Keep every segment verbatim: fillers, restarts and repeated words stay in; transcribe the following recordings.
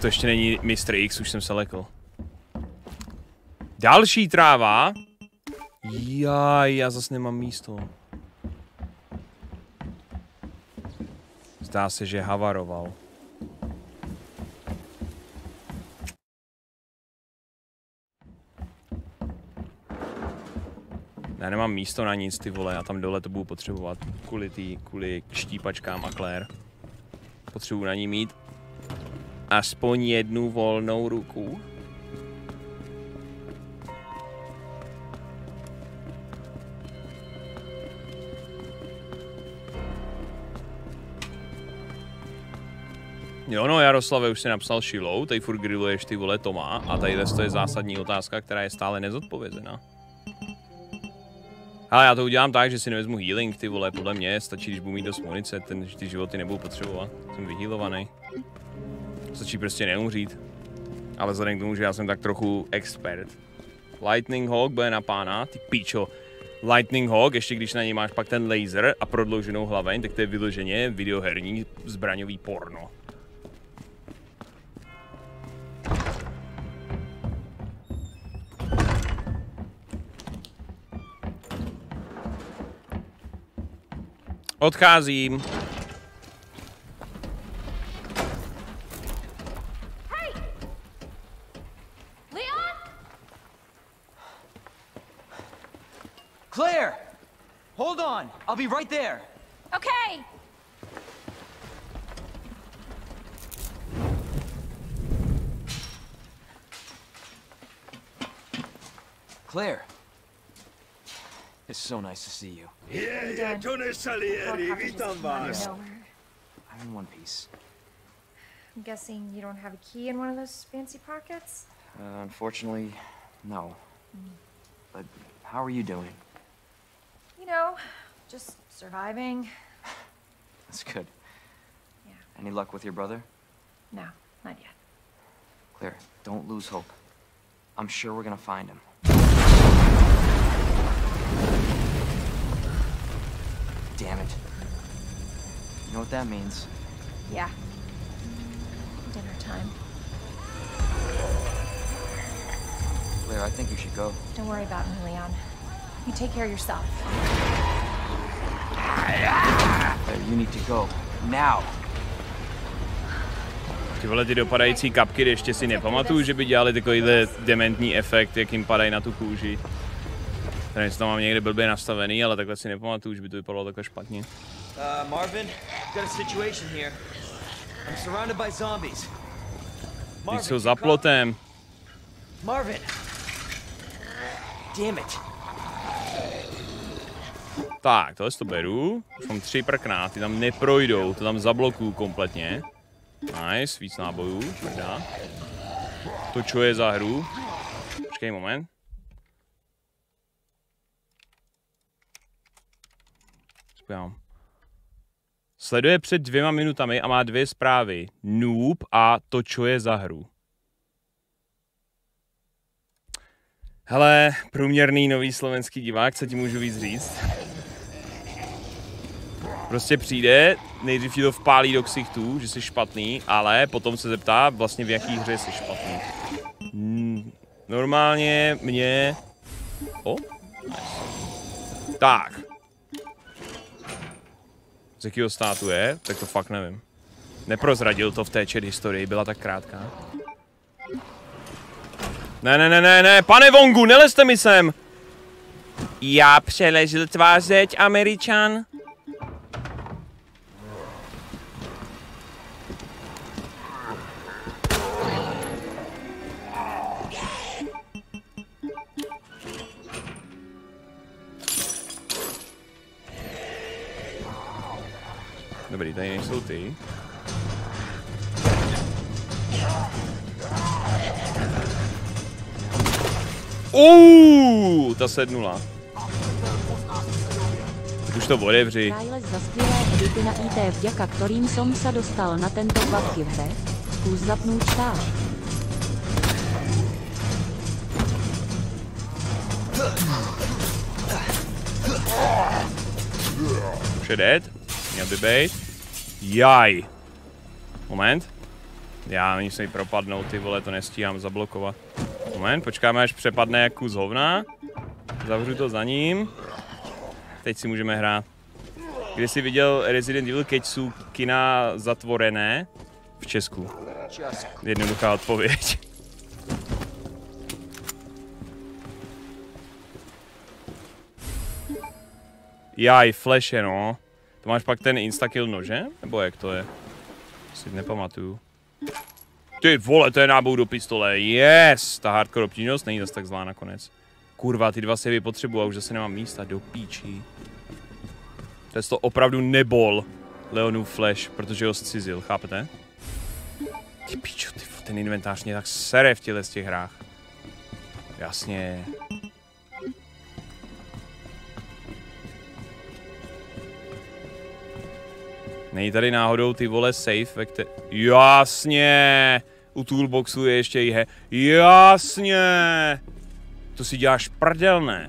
to ještě není mistr X, už jsem se lekl. Další tráva. Jaj, já zase nemám místo. Zdá se, že havaroval. Já nemám místo na nic, ty vole, já tam dole to budu potřebovat kvůli tý, kvůli štípačkám a Claire. Potřebuji na ní mít aspoň jednu volnou ruku. Jo no, Jaroslave, už si napsal šilou, tady furt grilluješ ty vole Toma a tady to je zásadní otázka, která je stále nezodpovězená. Ale já to udělám tak, že si nevezmu healing, ty vole, podle mě stačí, když budu mít dost munice, ten, ty životy nebudu potřebovat, jsem vyhealovaný. Stačí prostě neumřít. Ale vzhledem k tomu, že já jsem tak trochu expert. Lightning Hawk bude na pána, ty píčo. Lightning Hawk, ještě když na něj máš pak ten laser a prodlouženou hlaveň, tak to je vyloženě videoherní zbraňový porno. Odcházím. Hey! Leon? Claire! Hold on! I'll be right there! Okay! Claire! It's so nice to see you. Je, je, Tony Salieri, vítám vás. I'm in one piece. I'm guessing you don't have a key in one of those fancy pockets? Uh, unfortunately, no. Mm. But how are you doing? You know, just surviving. That's good. Yeah. Any luck with your brother? No, not yet. Claire, don't lose hope. I'm sure we're gonna find him. Damn it. You know what that means? Yeah. Dinner time. Claire, I think you should go. Don't worry about me, Leon. You take care of yourself. Claire, you need to go. Now! Ty vole, ty dopadající kapky, ještě si nepamatuju, že by dělali takovýhle dementní efekt, jak jim padají na tu kůži. Tady to mám někde blbě nastavený, ale takhle si nepamatuju, že by to vypadalo takhle špatně. Uh, Marvin, got a situation here. I'm surrounded by zombies. Teď jsou za plotem. Marvin! Damn it. Tak, tohle to beru. Už mám tři prkná, ty tam neprojdou, to tam zablokuju kompletně. Nice, víc nábojů, tvrdá. To, čo je za hru. Počkej moment. Spělám. Sleduje před dvěma minutami a má dvě zprávy. Noob a to, čo je za hru. Hele, průměrný nový slovenský divák, co ti můžu víc říct? Prostě přijde, nejdřív ti to vpálí do ksichtů, že jsi špatný, ale potom se zeptá vlastně v jaký hře jsi špatný. Hmm, normálně mě... O? Nice. Tak. Z jakého státu je? Tak to fakt nevím. Neprozradil to v té chat historii, byla tak krátká. Ne, ne, ne, ne, ne, pane Vongu, nelezte mi sem! Já přeležil tvá zeď, Američan. Dobrý, tady nejsou ty. Uuuu, ta sednula. Už to odevři. Za skvělé edity na í té, vďaka ktorým som sa dostal na tento bug v hre. Skús zapnúť štáb. Už je dead. Měl by být. Jaj. Moment. Já oni se jí propadnou, ty vole, to nestíhám zablokovat. Moment, počkáme, až přepadne jak kus hovna. Zavřu to za ním. Teď si můžeme hrát. Když jsi viděl Resident Evil, keď jsou kina zatvorené v Česku? Jednoduchá odpověď. Jaj, flashe, no. To máš pak ten instakill nože? Nebo jak to je? Si nepamatuju. Ty vole, to je náboj do pistole. Yes! Ta hardcore obtížnost není zase tak zlá nakonec. Kurva, ty dva savey potřebuji a už zase nemám místa. Do píčí. To je to opravdu nebol Leonův flash, protože ho zcizil, chápete? Ty píčo, ty, ten inventář mě tak sere v těle z těch hrách. Jasně. Není tady náhodou ty vole safe, ve které... Jasně! U toolboxu je ještě i he... Jasně! To si děláš prdel, ne?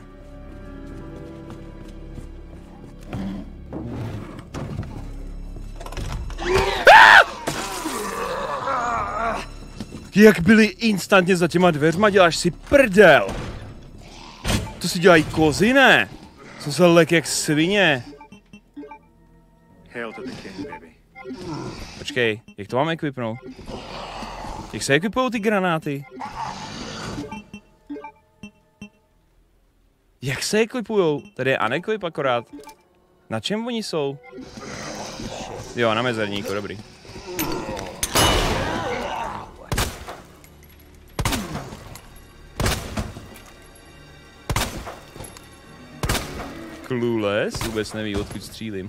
Jak byli instantně za těma dveřma, děláš si prdel! To si dělají kozy, ne? Jsem se lek jak svině. Hail to the king, baby. Počkej, jak to máme equipnout? Jak se equipujou ty granáty? Jak se equipujou? Tady je unequip akorát. Na čem oni jsou? Jo, na mezerníku, dobrý. Clueless, vůbec neví, odkud střílím.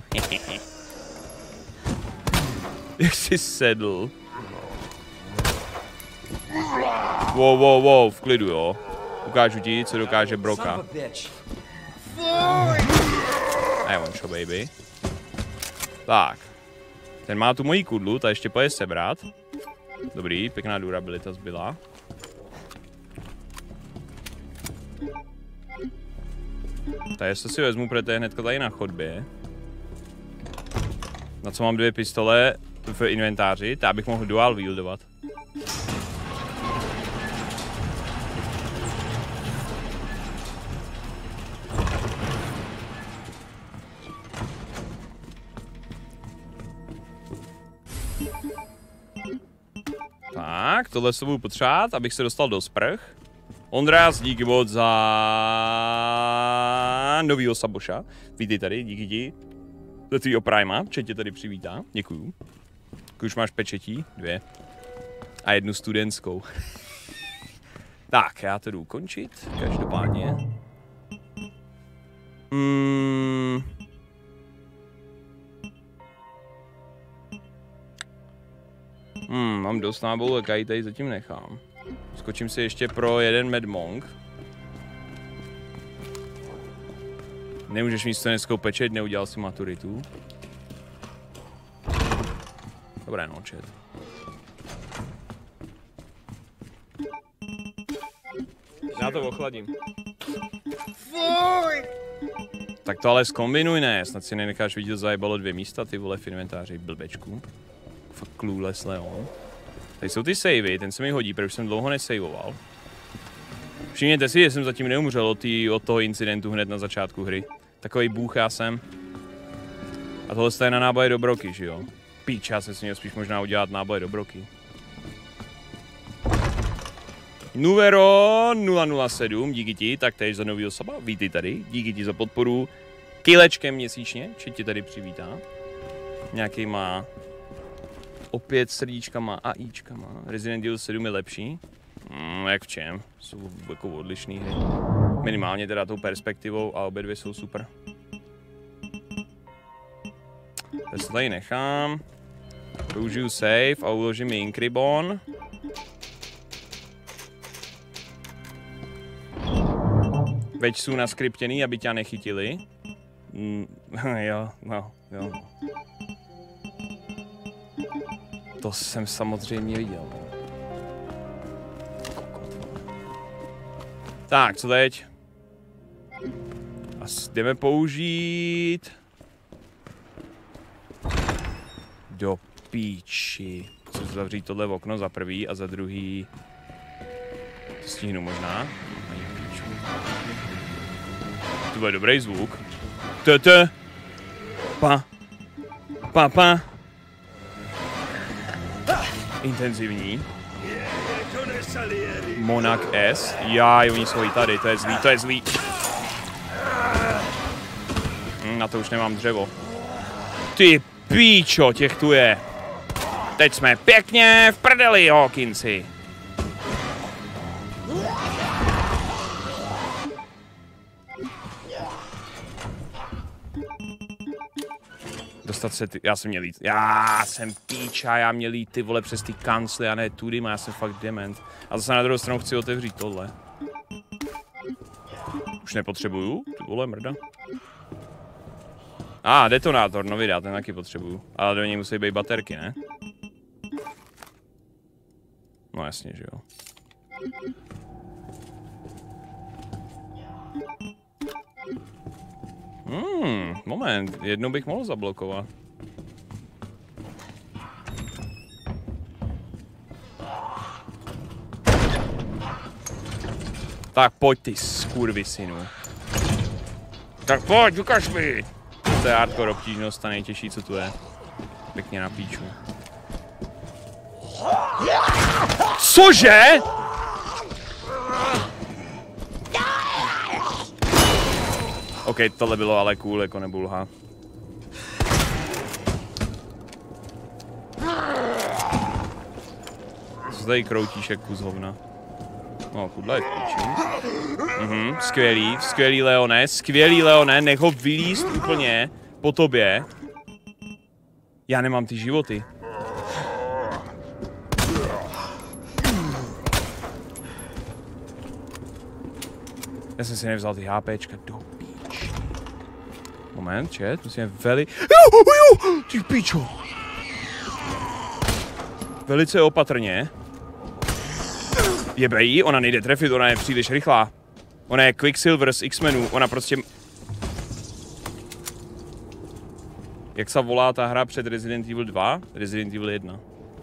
Jak jsi sedl? Wow, wow, wow, v klidu, jo. Ukážu ti, co dokáže Broka. I want show, baby. Tak. Ten má tu moji kudlu, ta ještě pojede sebrat. Dobrý, pěkná durabilita zbyla. Takže to si vezmu, protože to je hnedka tady na chodbě. Na co mám dvě pistole v inventáři, tak bych mohl dual wieldovat. Tak, tohle se budu potřebovat, abych se dostal do sprch. Ondrás, díky moc za novýho Saboša. Vítej tady, díky ti. Za tvýho Prima, Četě tady přivítá, děkuju. Už máš pečetí, dvě. A jednu studentskou. Tak, já to jdu ukončit, každopádně. Mm. Hmm, mám dost nábojů, tak já ji tady zatím nechám. Skočím si ještě pro jeden Mad Monk. Nemůžeš mít studentskou pečeť, neudělal si maturitu. Dobré, no, čet. Já to ochladím. Tak to ale zkombinuj, ne? Snad si nenecháš vidět, zajebalo dvě místa, ty vole, v inventáři, blbečku. Fakt clueless Leon. Tady jsou ty savey, ten se mi hodí, protože jsem dlouho nesavoval. Všimněte si, že jsem zatím neumřel od, tý, od toho incidentu hned na začátku hry. Takový bůh já jsem. A tohle je na náboje do broky, že jo? Píč, já jsem si měl spíš možná udělat náboje do broky. Nuvero nula nula sedm, díky ti, taktéž za novýho saba, vítej tady, díky ti za podporu. Kilečkem měsíčně, či ti tady přivítá. Nějaký má opět srdíčkama a ičkama. Resident Evil sedm je lepší. Mm, jak v čem? Jsou jako odlišný hry. Minimálně teda tou perspektivou a obě dvě jsou super. Tak se tady nechám. Použiju save a uložím Inkribon. Veď jsou naskriptěný, aby tě nechytili. Mm, jo, no, jo. To jsem samozřejmě viděl. Tak, co teď? Asi jdeme použít... Do píči. Chci zavřít tohle okno za prvý a za druhý... To stihnu možná. To bude dobrý zvuk. Tete. Pa. Pa, pa. Intenzivní. Monarch S. Jaj, oni jsou i tady, to je zlý, to je zlý. Hm, na to už nemám dřevo. Ty píčo, těch tu je. Teď jsme pěkně v prdeli, Hawkinsi. Dostat se ty, já jsem měl jít, já jsem píča, já měl jít ty vole přes ty kancly a ne tudy, já jsem fakt dement. A zase na druhou stranu chci otevřít tohle. Už nepotřebuju, ty vole mrda. A, ah, detonátor, no videa, ten taky potřebuju. Ale do něj musí být baterky, ne? No jasně, že jo. Hmm, moment, jednou bych mohl zablokovat. Tak pojď ty skurvisynu. Tak pojď, ukaž mi! To je hardcore obtížnost a nejtěžší, co tu je. Pěkně na píču. Cože?! OK, tohle bylo ale cool, jako nebulha. Co tady kroutíš jak kus hovna? No, kudla je v píči. Mhm, skvělý, skvělý Leone, skvělý Leone, nech ho vylíst úplně po tobě. Já nemám ty životy. Já jsem si nevzal ty HPčka do píči. Moment, čet, musíme veli... Ty píčo! Velice opatrně. Jebe jí, ona nejde trefit, ona je příliš rychlá. Ona je Quicksilver z X-Menů, ona prostě... Jak se volá ta hra před Resident Evil dva? Resident Evil jedna.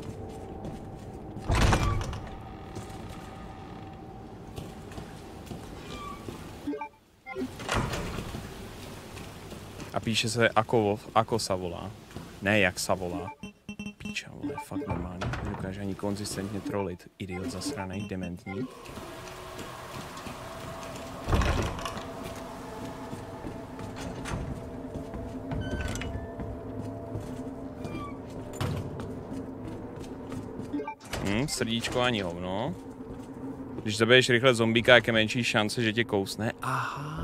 A píše se Ako, Ako sa volá. Ne jak sa volá. Píča, vole, fakt normálně. Nedokáže ani konzistentně trolit. Idiot zasranej, dementní. Hm, srdíčko ani hovno. Když zabiješ rychle zombíka, jak je menší šance, že tě kousne. Aha.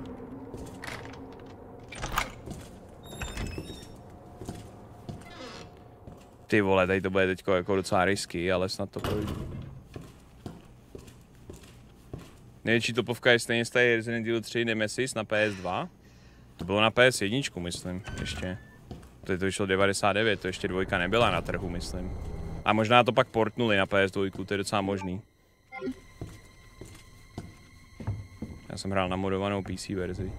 Ty vole, tady to bude teďko jako docela risky, ale snad to projde. Největší topovka je stejně stejně Resident Evil tři Nemesis na P S dva. To bylo na P S jedna, myslím, ještě. To, to vyšlo devadesát devět, to ještě dvojka nebyla na trhu, myslím. A možná to pak portnuli na P S dva, to je docela možný. Já jsem hrál na modovanou P C verzi.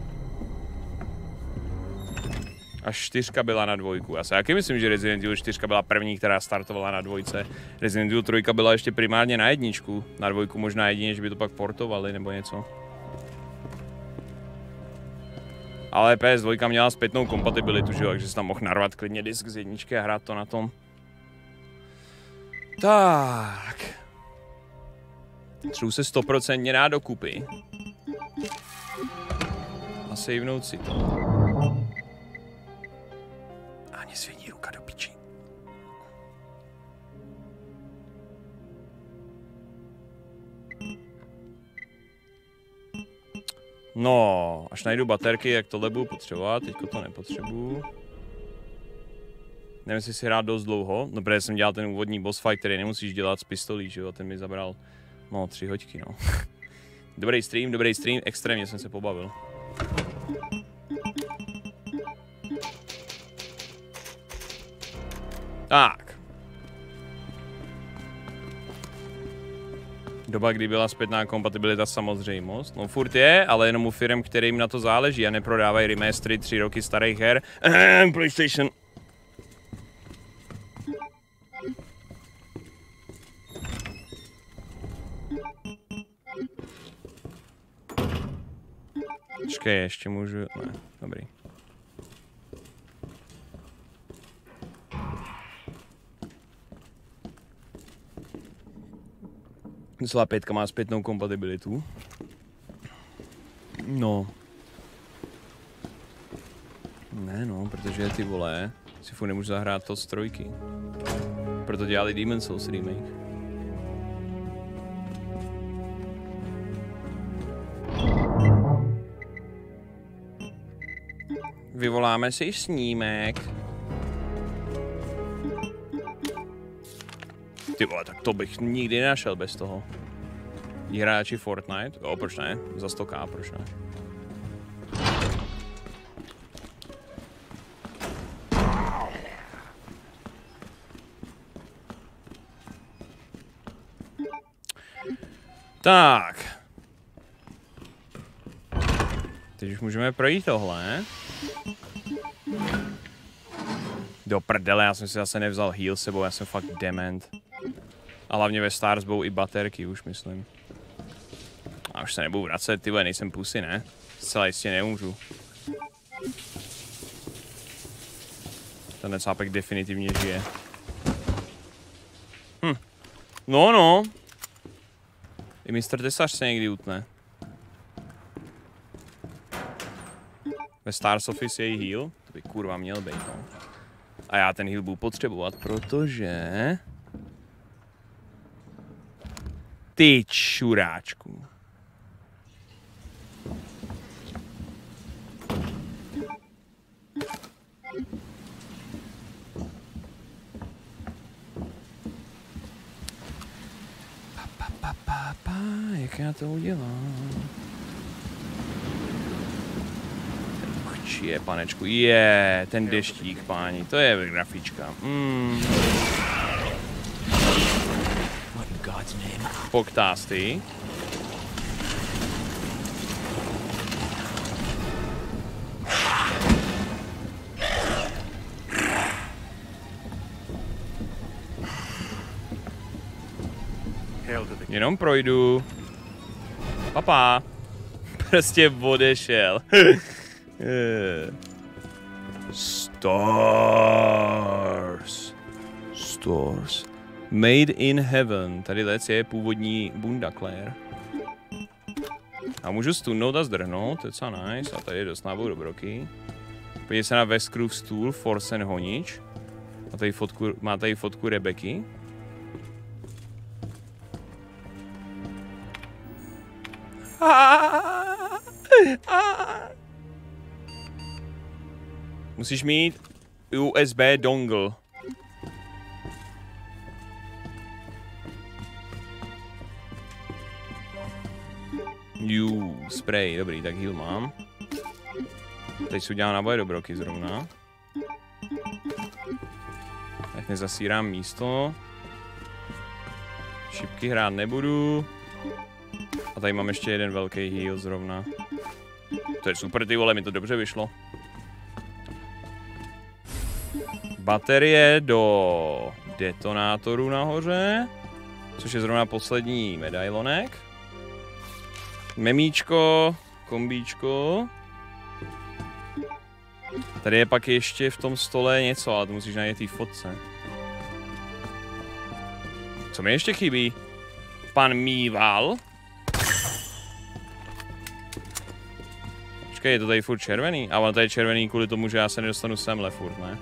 Až čtyřka byla na dvojku. Já si taky myslím, že Resident Evil čtyřka byla první, která startovala na dvojce. Resident Evil tři byla ještě primárně na jedničku. Na dvojku možná jedině, že by to pak portovali nebo něco. Ale P S dva měla zpětnou kompatibilitu, že jo, takže si tam mohl narvat klidně disk z jedničky a hrát to na tom. Tak. Třů se stoprocentně dá dokupy. A savenout si to. Ani svědí ruka do piči. No, až najdu baterky, jak tohle budu potřebovat, teďko to nepotřebuju. Nevím, jestli si hrát dost dlouho, no protože jsem dělal ten úvodní boss fight, který nemusíš dělat z pistolí, že jo, ten mi zabral, no, tři hoďky, no. Dobrý stream, dobrý stream, extrémně jsem se pobavil. Tak. Doba, kdy byla zpětná kompatibilita, samozřejmost. No furt je, ale jenom u firm, kterým na to záleží a neprodávají remastery tři roky starých her. Ehm, PlayStation. Počkej, ještě můžu... Ne, dobrý. Zlá pětka má zpětnou kompatibilitu. No. Ne no, protože ty vole, si furt nemůžu zahrát to z trojky. Proto dělali Demon's Souls remake. Vyvoláme si snímek. Ty vole, tak to bych nikdy nenašel bez toho. Hráči Fortnite? Jo, proč ne? Za sto ká, proč ne? Tak. Teď už můžeme projít tohle. Do prdele, já jsem si zase nevzal heal sebou, já jsem fakt dement. A hlavně ve Stars budou i baterky už, myslím. A už se nebudu vracet, ty vole, nejsem pusy, ne? Zcela jistě neumřu. Ten necápek definitivně žije. Hm. No, no. I mistr Tesař se někdy utne. Ve Stars Office je její heal? To by kurva měl být, no. A já ten heal budu potřebovat, protože... Ty čuráčku. Pa, pa, pa, pa, pa, jak já to udělám? Je, panečku, je, ten deštík, páni, to je grafička. Mm. Poktásty. Jenom projdu. Papa. Prostě odešel. Stars. Stars. Made in heaven. Tady lec je původní bunda Claire. A můžu stunnout a zdrhnout, to je docela nice. A tady je dost nábou dobroky. Podívej se na Westcroof stůl, Forsen honič. A tady fotku, má tady fotku Rebeky. Musíš mít U S B dongle. Ju, spray, dobrý, tak heal mám. Teď si udělám náboje dobroky zrovna. Tak nezasírám místo. Šipky hrát nebudu. A tady mám ještě jeden velký heal zrovna. To je super, ty vole, mi to dobře vyšlo. Baterie do detonátoru nahoře, což je zrovna poslední medailonek. Memíčko, kombíčko. Tady je pak ještě v tom stole něco, ale to musíš najít v té fotce. Co mi ještě chybí? Pan Mýval. Počkej, je to tady furt červený? A ono tady je červený kvůli tomu, že já se nedostanu semhle furt, ne?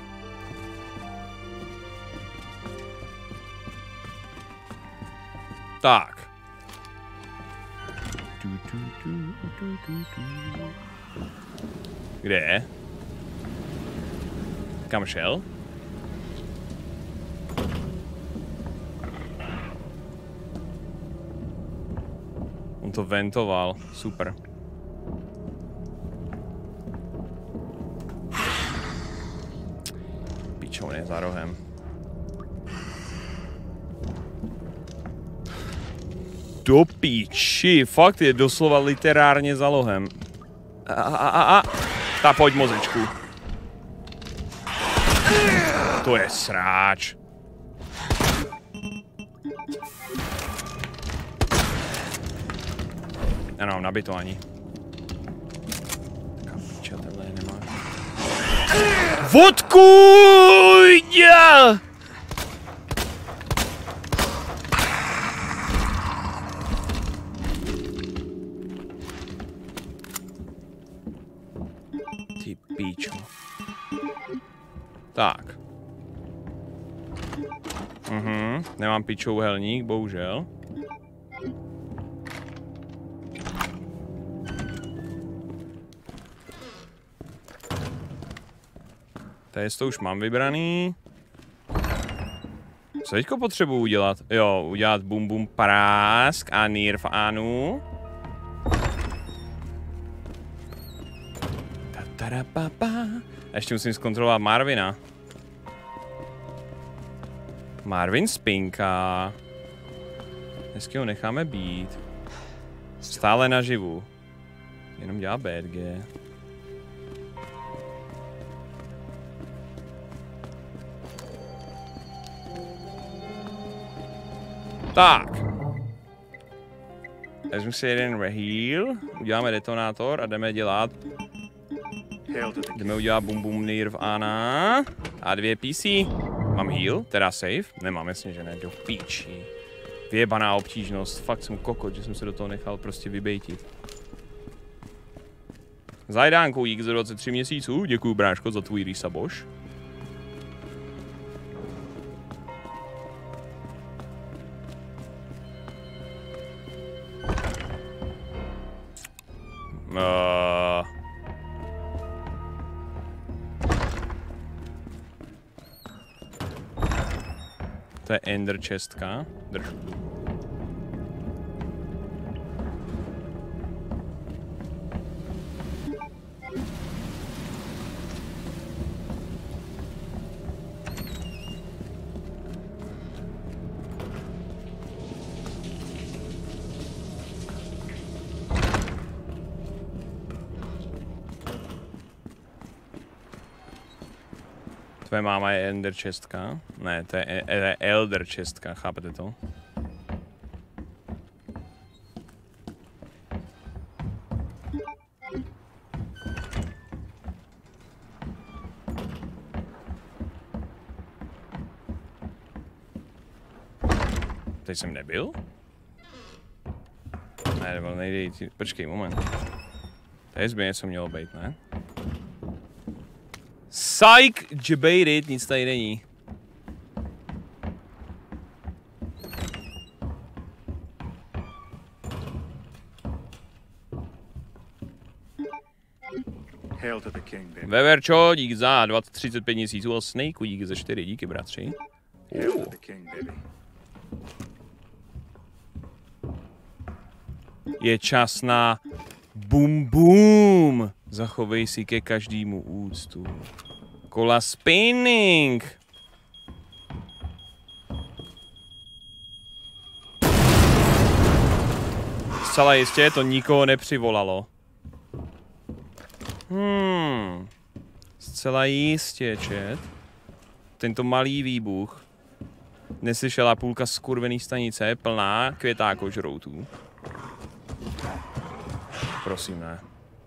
Tak. Kde je? Kam šel? On to ventoval. Super. Pičo, je za rohem. Do píči, fakt je doslova literárně za lohem. A, a, a, a. Ta pojď mozečku. To je sráč. Já nemám nabito ani. Odkud? Já! Ty píčo. Tak. Mhm, nemám pičouhelník, bohužel. Tady to už mám vybraný. Co teďko potřebuji udělat? Jo, udělat bum bum prásk a nirvánu. A ještě musím zkontrolovat Marvina. Marvin spinká. Hezky ho necháme být. Stále naživu. Jenom dělá B G. Tak. Vezmu si jeden reheal, uděláme detonátor a jdeme dělat... Jdeme udělat bum bum nirvana. A dvě P C. Mám heal, teda save? Nemám, jasně, že ne, do píči. Vyjebaná obtížnost, fakt jsem kokot, že jsem se do toho nechal prostě vybejtit. Zajdánku X za dvacet tři měsíců, děkuju bráško za tvůj resaboš. Uh... To je ender chestka. Drž. Tvoje máma je ender chestka. Ne, to je, e je elder chestka, chápete to? Teď jsem nebyl? Ne, nebo nejde jít. Počkej, moment. Tady by něco mělo být, ne? Psych, jebaited, nic tady není. Veverčo, dík za dvacet třicet pět měsíců a Snakeu dík za čtyři, díky bratři. Uh. Je čas na bum bum. Zachovej si ke každému úctu. Kola spinning. Zcela jistě to nikoho nepřivolalo. Hmm. Zcela jistě, chat. Tento malý výbuch neslyšela půlka skurvený stanice plná květákožroutů. Prosím, ne.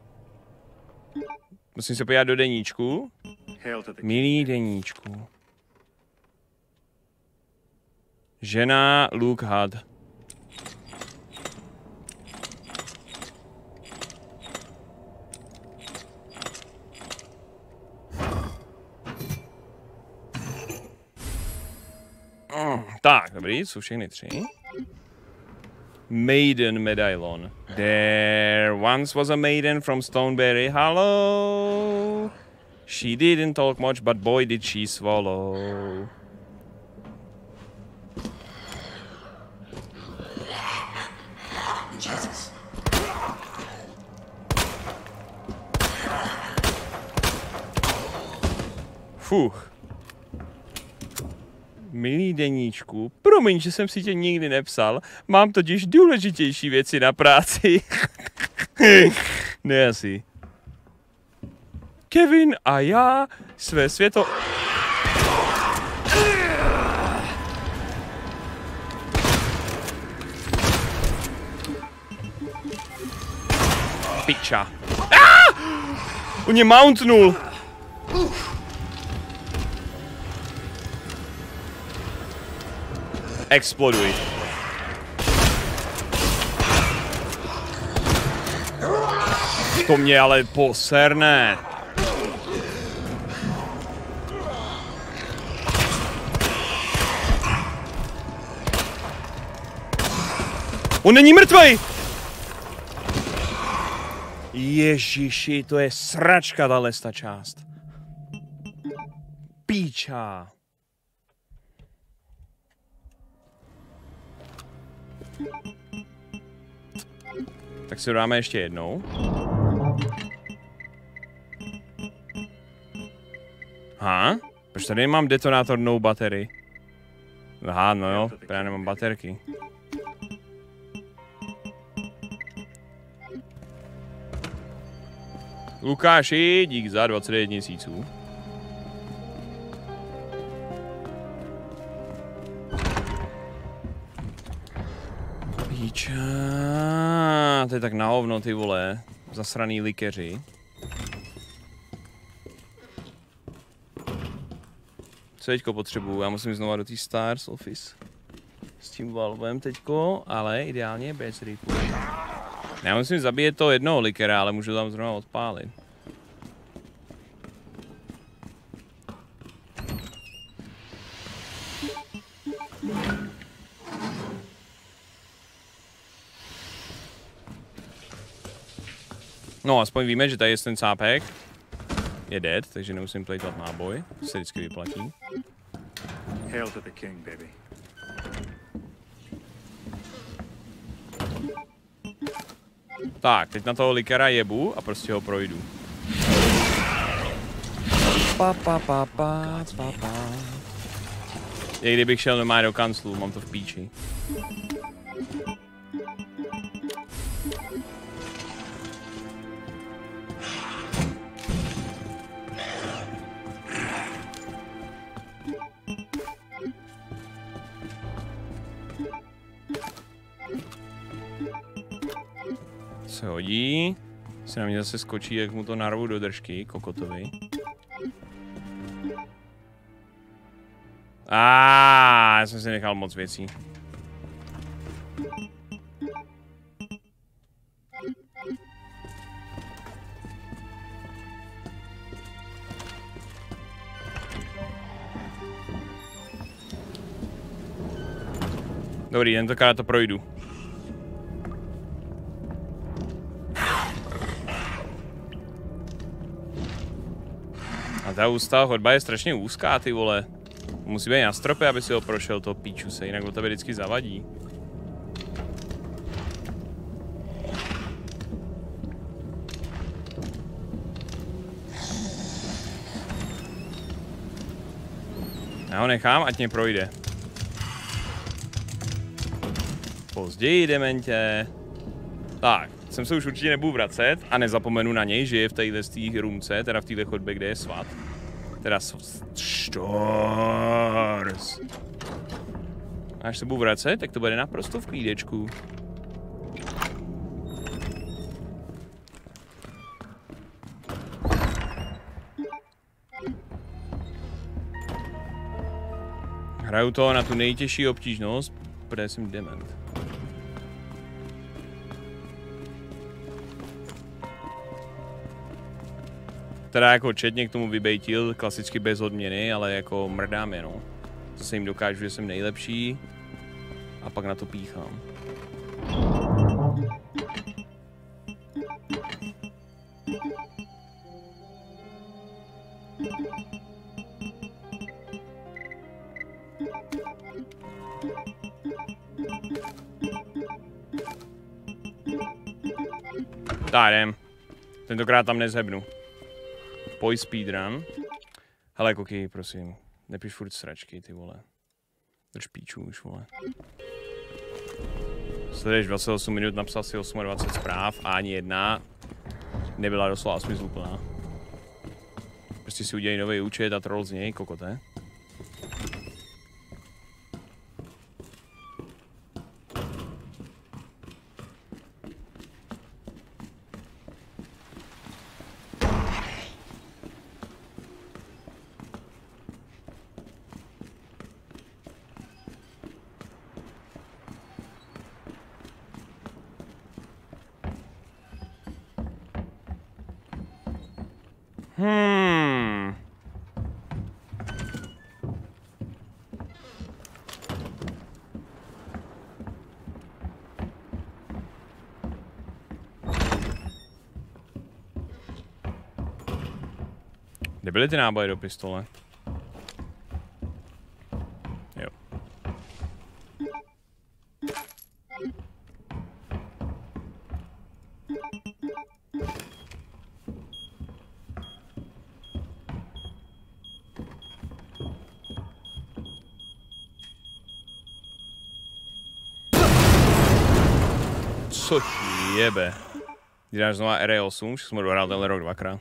Musím se podívat do deníčku. Milý deníčku. Žena Luke Hudd. Mm, tak, dobrý, jsou všechny tři. Maiden medailon. There once was a maiden from Stoneberry Hollow. She didn't talk much, but boy did she swallow. Jesus. Fuh. Milý deníčku, promiň, že jsem si tě nikdy nepsal, mám totiž důležitější věci na práci. Ne asi. Kevin a já své světo... Piča. Ah! On mě mountnul. Exploduj. To mě ale poserne. On není mrtvej! Ježiši, to je sračka tahle ta část. Píča. Tak si dáme ještě jednou. Aha, proč tady nemám detonátor no battery? Aha, no jo, já nemám baterky. Lukáši, dík za dvacet devět měsíců. Píča, to je tak na hovno, ty vole. Zasraný likeři. Co teďko potřebuju? Já musím znova do té Stars Office. S tím Valvem teďko, ale ideálně bez rytmu. Já musím zabít to jednoho likera, ale můžu tam zrovna odpálit. No, aspoň víme, že tady je ten cápek. Je dead, takže nemusím plejtovat náboj. To se vždycky vyplatí. Hail to the king, baby. Tak, teď na toho likera jebu a prostě ho projdu. Pa, pa, pa, pa, pa, pa. I kdybych šel normálně do kanclu, mám to v píči. Se hodí. Se na mě zase skočí, jak mu to narvu do držky, kokotovi. A já jsem si nechal moc věcí. Dobrý, tentokrát to projdu. A ta ústa chodba je strašně úzká, ty vole. Musí být na stropě, aby si ho prošel, to píču se, jinak o tebe vždycky zavadí. Já ho nechám, ať mě projde. Později, dementě. Tak, sem se už určitě nebudu vracet a nezapomenu na něj, že je v téhle roomce, teda v téhle chodbě, kde je svat. Teda Stars. A až se budu vracet, tak to bude naprosto v klídečku. Hraju to na tu nejtěžší obtížnost, protože jsem dement. Teda jako četně k tomu vybejtil, klasicky bez odměny, ale jako mrdám jenom. Zase jim dokážu, že jsem nejlepší a pak na to píchám. Tak jdem. Tentokrát tam nezhebnu. Poj speedrun. Hele, koky, prosím. Nepiš furt sračky, ty vole. Drž píču už, vole. Sleduješ dvacet osm minut, napsal si dvacet osm zpráv a ani jedna nebyla doslova smysluplná. Prostě si udělej nový účet a troll z něj, kokote. Hmm. Kde byly ty náboje do pistole? Jo. Co jebe? Když dáš znova R osm, už jsme dohrál tenhle rok dvakrát.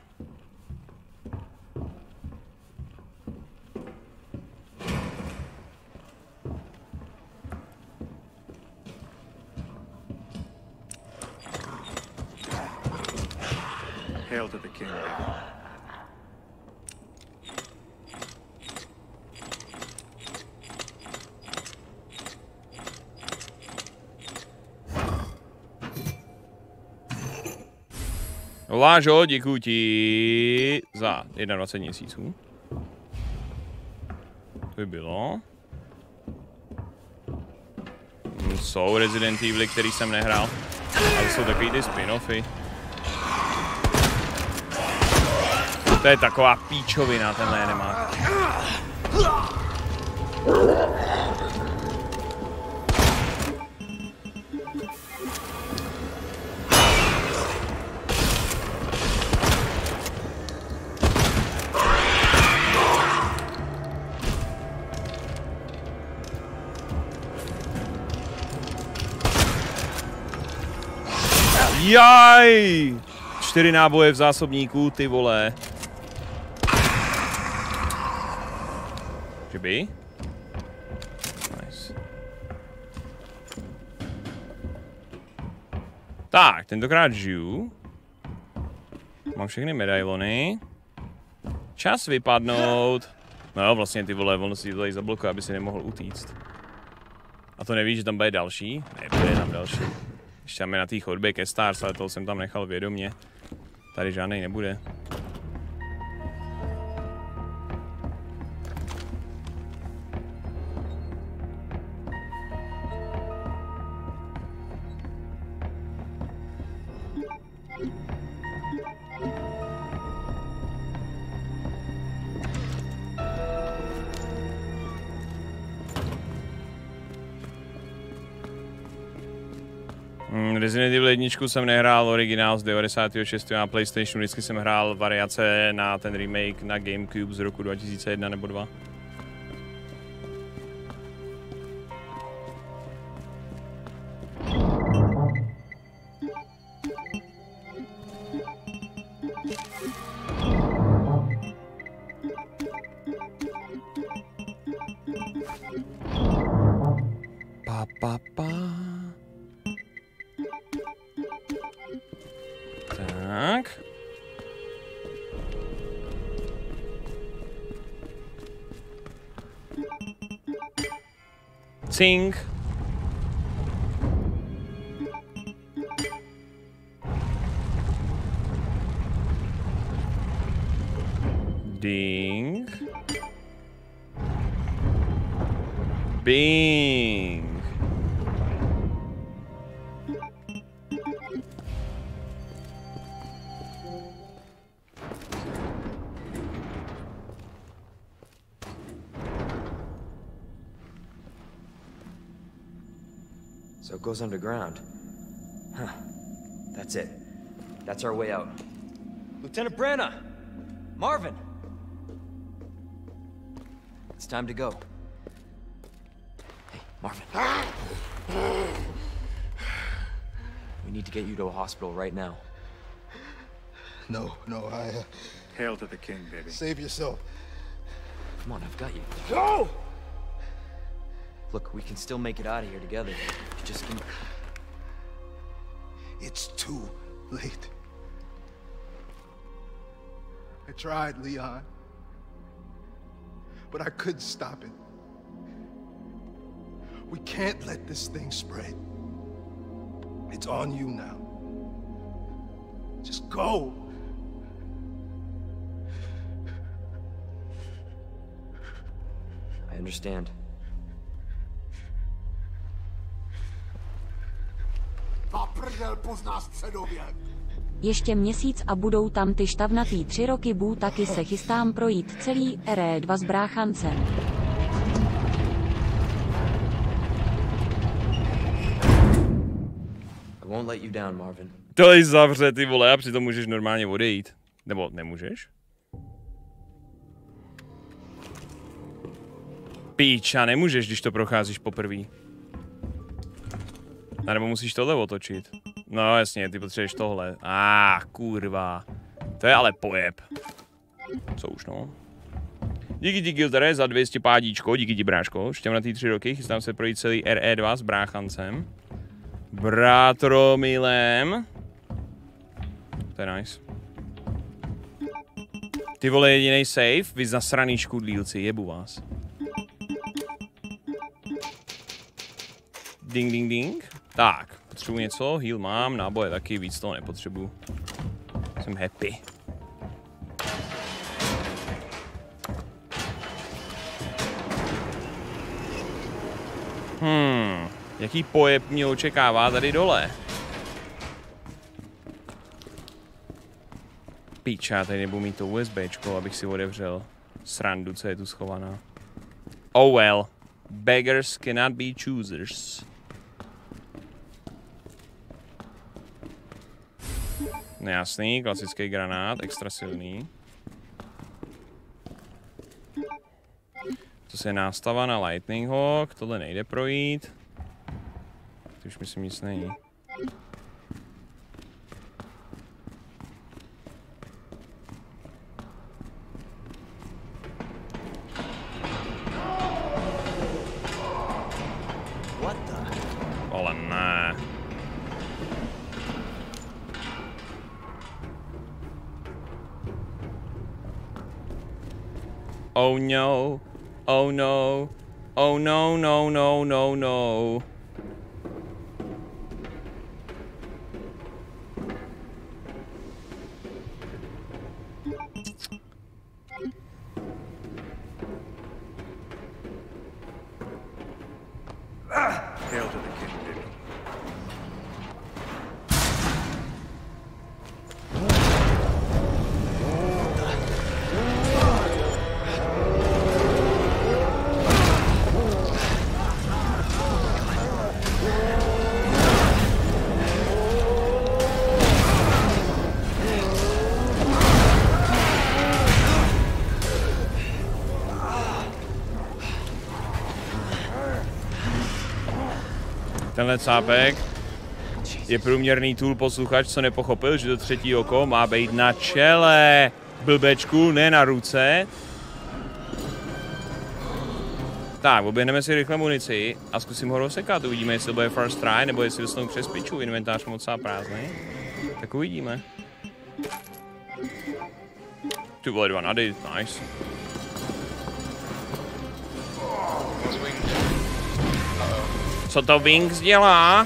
Hail to the king, baby. Lážo, děkuji ti za dvacet jedna měsíců. To by bylo. Jsou Resident Evil, který jsem nehrál. Ale jsou takový ty spin-offy. To je taková píčovina, tenhle nemá. Jaj! Čtyři náboje v zásobníku, ty vole. Že by? Nice. Tak, tentokrát žiju. Mám všechny medailony. Čas vypadnout. No jo, vlastně ty vole, ono si to tady zablokuje, aby si nemohl utíct. A to nevíš, že tam bude další? Nebude tam další. Ještě tam je na té chodbě ke Stars, ale toho jsem tam nechal vědomě. Tady žádnej nebude. Resident Evil jedna jsem nehrál originál z devadesát šest na PlayStationu, vždycky jsem hrál variace na ten remake na GameCube z roku dva tisíce jedna nebo dva. Pa, pa, pa. Tak. Cink. Ding. Bing. So it goes underground. Huh. That's it. That's our way out. Lieutenant Branna! Marvin! It's time to go. Hey, Marvin. We need to get you to a hospital right now. No, no, I... Uh, Hail to the king, baby. save yourself. Come on, I've got you. Go! Look, we can still make it out of here together. You just can... It's too late. I tried, Leon. But I couldn't stop it. We can't let this thing spread. It's on you now. Just go. understand. Ještě měsíc a budou tam ty štavnatý tři roky bů, taky se chystám projít celý R E dva s bráchancem. I won't let you down, Marvin. To je zavře, ty vole, a přitom můžeš normálně odejít. Nebo nemůžeš? Píča, nemůžeš, když to procházíš poprvé. A nebo musíš tohle otočit. No jasně, ty potřebuješ tohle. Ah, kurva. To je ale pojeb. Co už no. Díky ti, Gildere, za dvě stě pádíčko, díky ti, bráško. Štěmnatý tři roky, chystám se projít celý R E dva s bráchancem. Brátromilem. To je nice. Ty vole, jedinej save, vy zasraný škudlílci, jebu vás. Ding, ding, ding. Tak, potřebuji něco, heal mám, náboje taky, víc toho nepotřebuji. Jsem happy. Hmm, jaký pojeb mě očekává tady dole? Píča, tady nebudu mít to USBčko, abych si otevřel srandu, co je tu schovaná. Oh well. Beggars cannot be choosers. Nejasný, klasický granát, extra silný. To je nástava na Lightning Hawk, tohle nejde projít. To už myslím nic není. Ale ne. Oh no. Oh no. Oh no, no, no, no, no. Hail to the king, baby. Tenhle cápek je průměrný tool posluchač, co nepochopil, že to třetí oko má být na čele. Blbečku, ne na ruce. Tak, oběhneme si rychle munici a zkusím ho rozsekat. Uvidíme, jestli to bude first try, nebo jestli dostanu přes piču. Inventář moc prázdný. Tak uvidíme. Ty vole, dva nady, nice. Co to Wings dělá?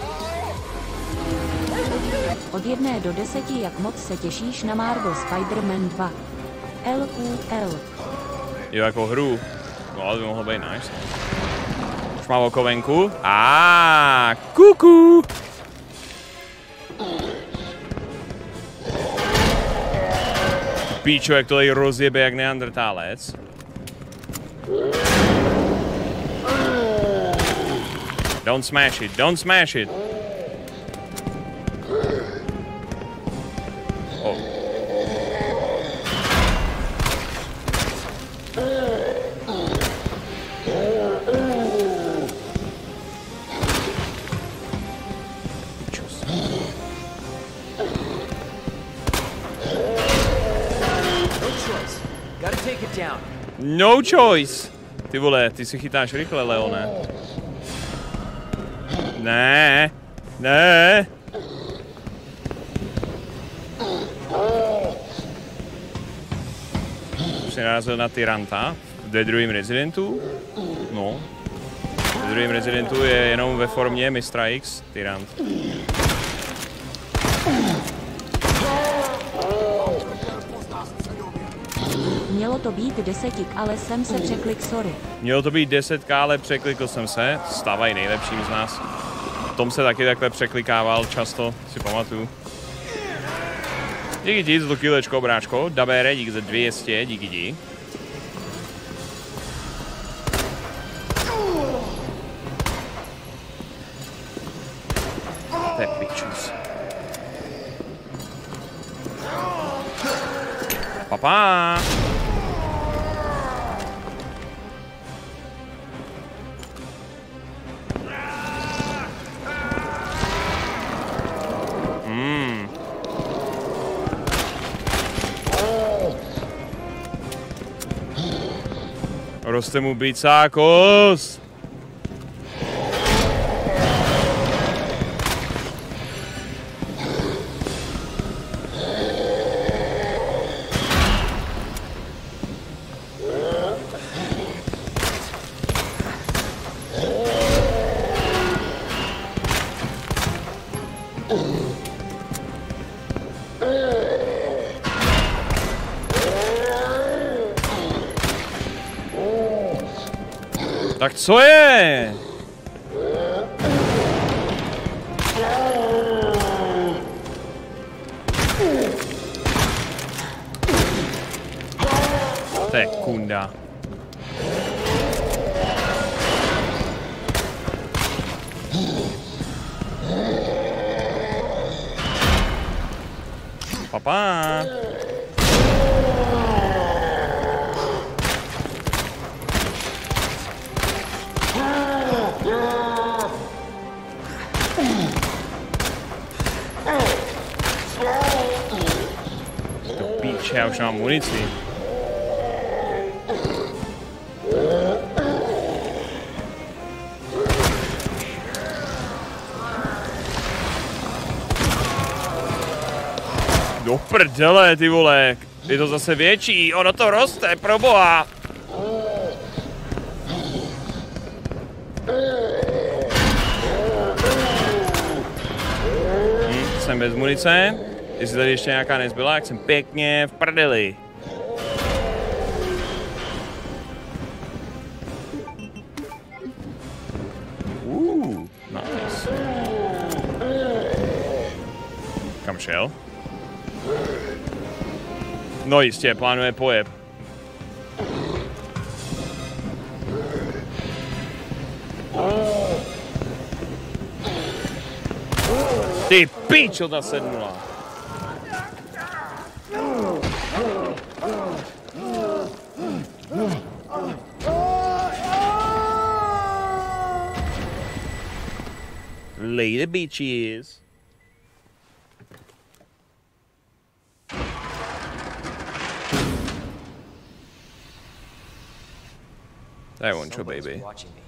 Od jedné do deseti, jak moc se těšíš na Marvel Spider-Man dva? L U L. Jo, jako hru. No, ale by mohlo být nice. Už má okovenku. A ah, kuku. Píčo, jak to tady rozjebe jak neandertálec. Don't smash it, don't smash it. Oh. Gotta take it down. No choice. Ty vole, ty si chytáš rychle, Leone. Ne, ne. Už se narazil na tyranta ve druhém Residentu. No. Ve druhém Residentu je jenom ve formě mistra X, tyrant. Měl Mělo to být desetik, ale jsem se překlik, sorry. Mělo to být deset, ale překlikl jsem se. Stávají nejlepším z nás. Tom se taky takhle překlikával často, si pamatuju. Díky ti za to kilečko, bráčko. Dabére, díky za dvě stě, díky ti. To je pičus. Papa. Hmm. Roste mu bicákos. Tak co je? To je kunda. Papa. Já už mám munici. Do prdele, ty vole. Je to zase větší, ono to roste, proboha. Hm, jsem bez munice. Jestli tady ještě nějaká nezbyla, jak jsem pěkně v prdeli. Uh, nice. Kam šel? No jistě, plánuje pojeb. Ty pičo, ta sednula. Later, bitches. To je ončo, baby.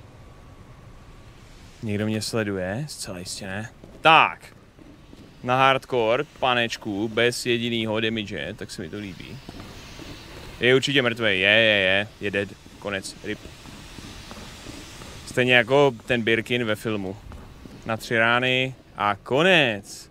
Někdo mě sleduje? Zcela jistě ne. Tak. Na hardcore, panečku, bez jedinýho damage, tak se mi to líbí. Je určitě mrtvý, je, je, je, je dead. Konec, rip. Stejně jako ten Birkin ve filmu. Na tři rány a konec.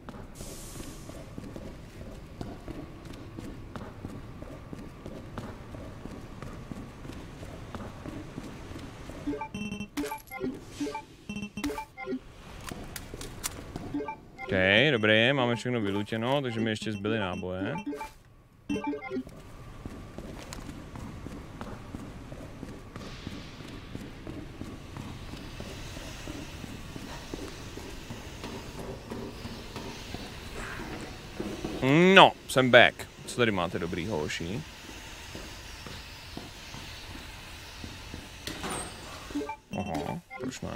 OK, dobré, máme všechno vylutěno, takže mi ještě zbyly náboje. No, jsem back. Co tady máte dobrý hoši? Aha, proč ne?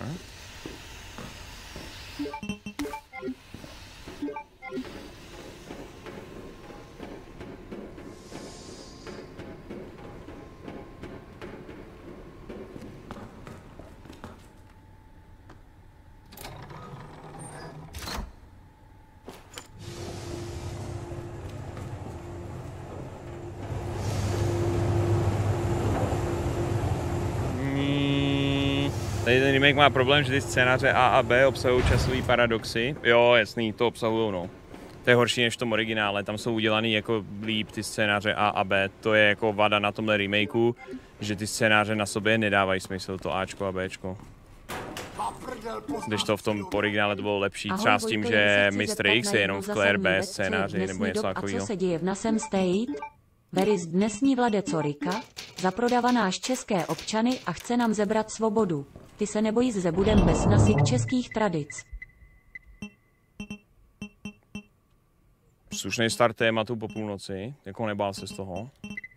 Tady ten remake má problém, že ty scénáře A a B obsahují časové paradoxy. Jo, jasný, to obsahují, no. To je horší než v tom originále, tam jsou udělaný jako líp ty scénáře A a B. To je jako vada na tomhle remakeu, že ty scénáře na sobě nedávají smysl, to Ačko a Bčko. Když to v tom originále to bylo lepší, Ahoj, třeba s tím, Vojto, že jestli chci mister zeptat X na je jednu jenom v zásadní Claire B věc, co je scénáři dnesní nebo něco dob a takového. co se děje v Nasem State? Veris dnesní vlade Corika, zaprodává náš české občany a chce nám zebrat svobodu. Ty se nebojí ze budem bez nasik českých tradic. Slušný start tématu po půlnoci, jako nebál se z toho.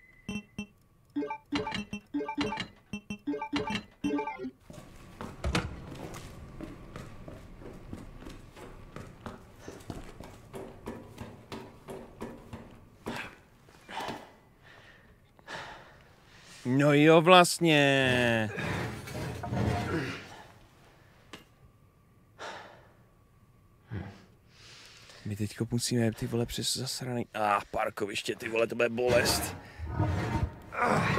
No jo, vlastně. My teďko musíme ty vole přes zasraný... Ah, parkoviště, ty vole, to bude bolest. Ah.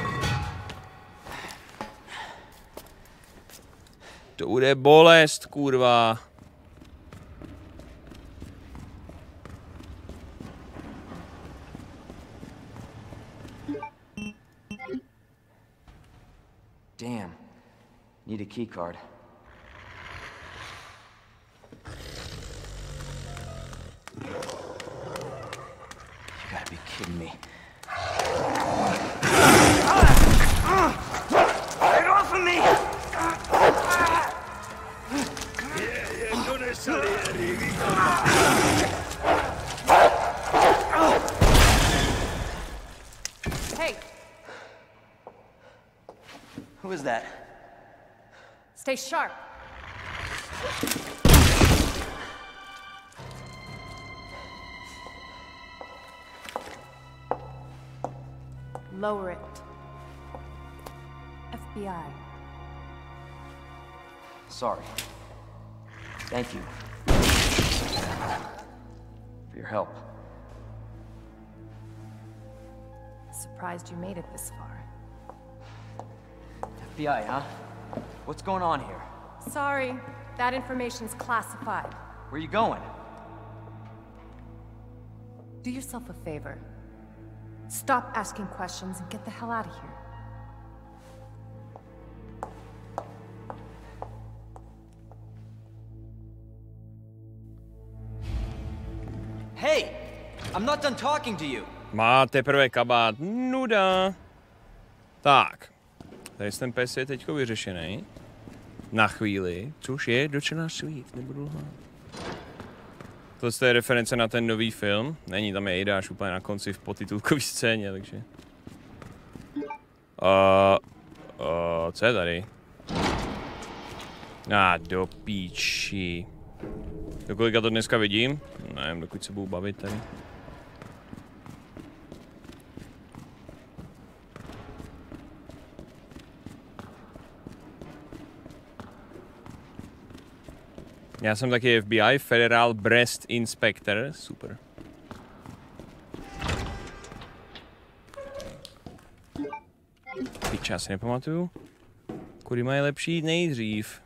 To bude bolest, kurva. Damn. Need a key card. You gotta be kidding me. Get off of me! Hey, Who is that? stay sharp. Lower it. F B I. Sorry. Thank you. For your help. Surprised you made it this far. F B I, huh? What's going on here? Sorry, that information's classified. Where you going? Do yourself a favor. Stop asking questions and get the hell out of here. Hey! I'm not done talking to you! Má teprve kabát, nuda. Tak, tady ten pes je teďko vyřešený. Na chvíli, což je docela sweet, nebudu lhát. Tohle je reference na ten nový film. Není, tam je Ejdáš úplně na konci v potitulkové scéně, takže... Uh, uh, co je tady? A ah, do píči. Do kolika to dneska vidím? Nevím, dokud se budu bavit tady. Já jsem taky F B I, Federal Breast Inspector, super. Pič, já si nepamatuju. Kudy mají lepší jít nejdřív.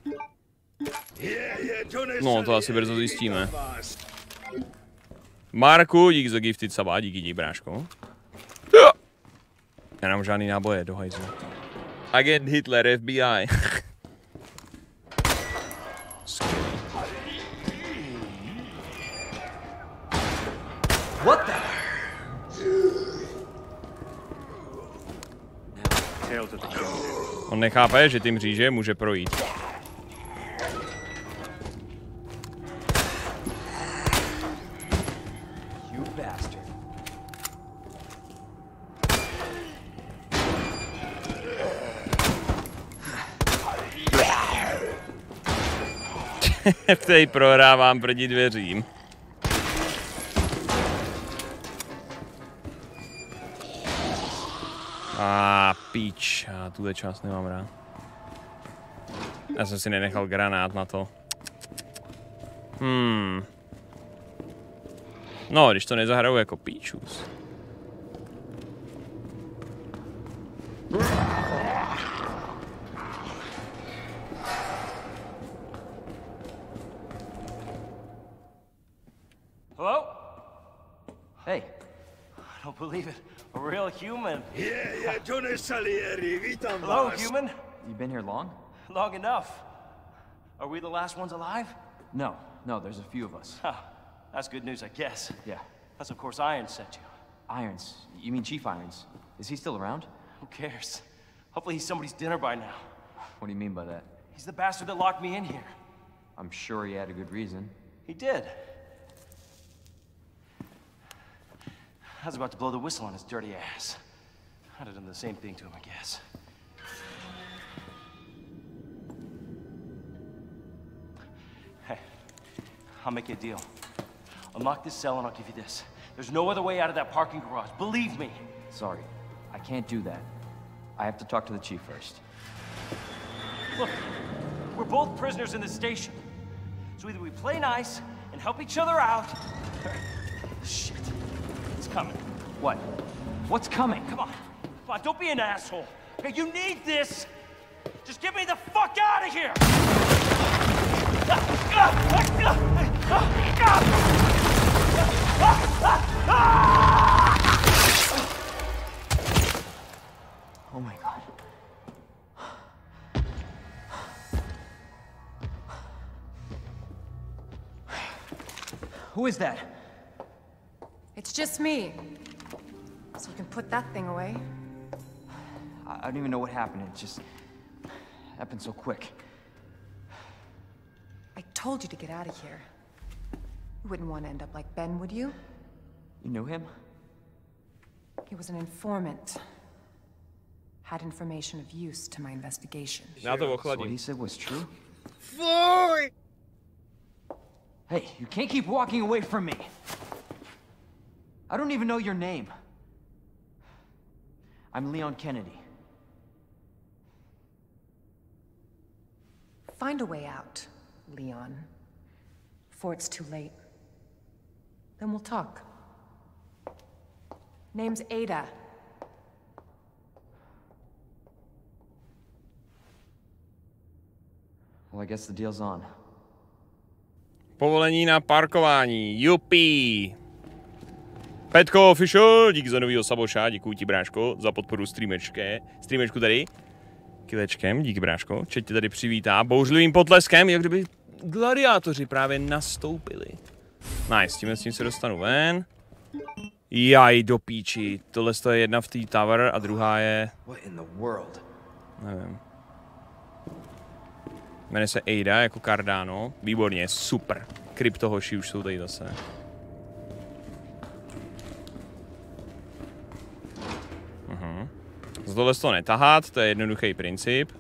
No, to asi brzo zjistíme. Marku, dík za gifted saba, díky dík, bráško. Já nemám žádný náboje do hajzlu. Agent Hitler, F B I. What the? On nechápe, že tím mříže může projít. You bastard. Teď prohrávám proti dveřím. A píč, já tuhle část nemám rád. Já jsem si nenechal granát na to. Hmm. No, když to nezahraju jako píčus. Hello? Hey, I don't believe it. A real human. Yeah, yeah, Johnny Salieri, witam Hello, was. human. You been here long? Long enough. Are we the last ones alive? No, no, there's a few of us. Huh. That's good news, I guess. Yeah. That's of course Irons sent you. Irons. You mean Chief Irons? Is he still around? Who cares? Hopefully he's somebody's dinner by now. What do you mean by that? He's the bastard that locked me in here. I'm sure he had a good reason. He did. I was about to blow the whistle on his dirty ass. I'd have done the same thing to him, I guess. Hey, I'll make you a deal. Unlock this cell and I'll give you this. There's no other way out of that parking garage, believe me. Sorry, I can't do that. I have to talk to the chief first. Look, we're both prisoners in this station. So either we play nice and help each other out, or... Shit. It's coming. What? What's coming? Come on. Come on, don't be an asshole. Okay, you need this. Just get me the fuck out of here! Oh my god. Who is that? It's just me. So you can put that thing away. I, I don't even know what happened. It just happened so quick. I told you to get out of here. You wouldn't want to end up like Ben, would you? You knew him? He was an informant. Had information of use to my investigation. Já to So what ochladím. he said was true? Fuj! Hey, you can't keep walking away from me. I don't even know your name. I'm Leon Kennedy. Find a way out, Leon. Before it's too late. Then we'll talk. Name's Ada. Well, I guess the deal's on. Povolení na parkování, jupi. Petko Official, díky za novýho saboša, děkuji ti bráško, za podporu streamečké, streamečku tady. Kilečkem, díky bráško, Čet tě tady přivítá bouřlivým potleskem, jak kdyby gladiátoři právě nastoupili. Nice, tímhle s tím se dostanu ven. Jaj, do píči, tohle je jedna v té tower a druhá je... What in the world? Nevím. Jmenuje se Ada jako Cardano. Výborně, super. Kryptohoši už jsou tady zase. Uh-huh. Z tohle to netahat, to je jednoduchý princip.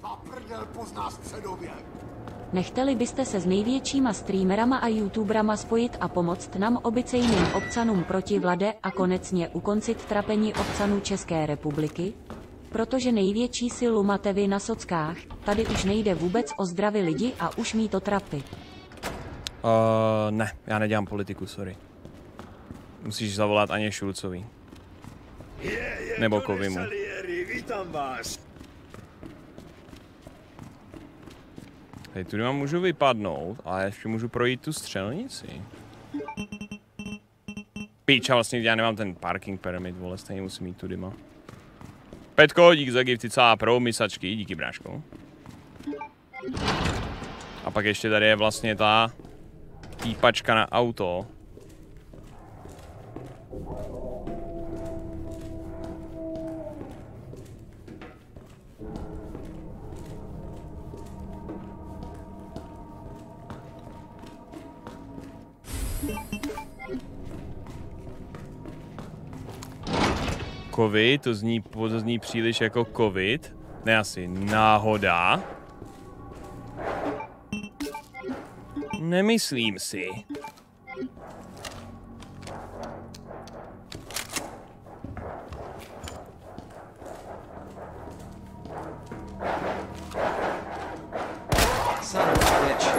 Nechteli byste se s největšíma streamerama a youtuberama spojit a pomoct nám obyčejným občanům proti vlade a konečně ukoncit trapení občanů České republiky? Protože největší silu máte vy na sockách, tady už nejde vůbec o zdraví lidi a už mí to trapí. Uh, ne, já nedělám politiku, sorry. Musíš zavolat Aně Šulcový. Yeah, yeah, Nebo Johnny Kovimu. Salieri, witam was. Hej, tu mám můžu vypadnout, ale ještě můžu projít tu střelnici. Píč, a vlastně já nemám ten parking permit, vole, stejně musím mít tu dyma. Petko, dík za gifty, celá pro misačky, díky bráško. A pak ještě tady je vlastně ta týpačka na auto. Covid, to zní, to zní příliš jako covid. Ne, asi náhoda. Nemyslím si. Son of a bitch.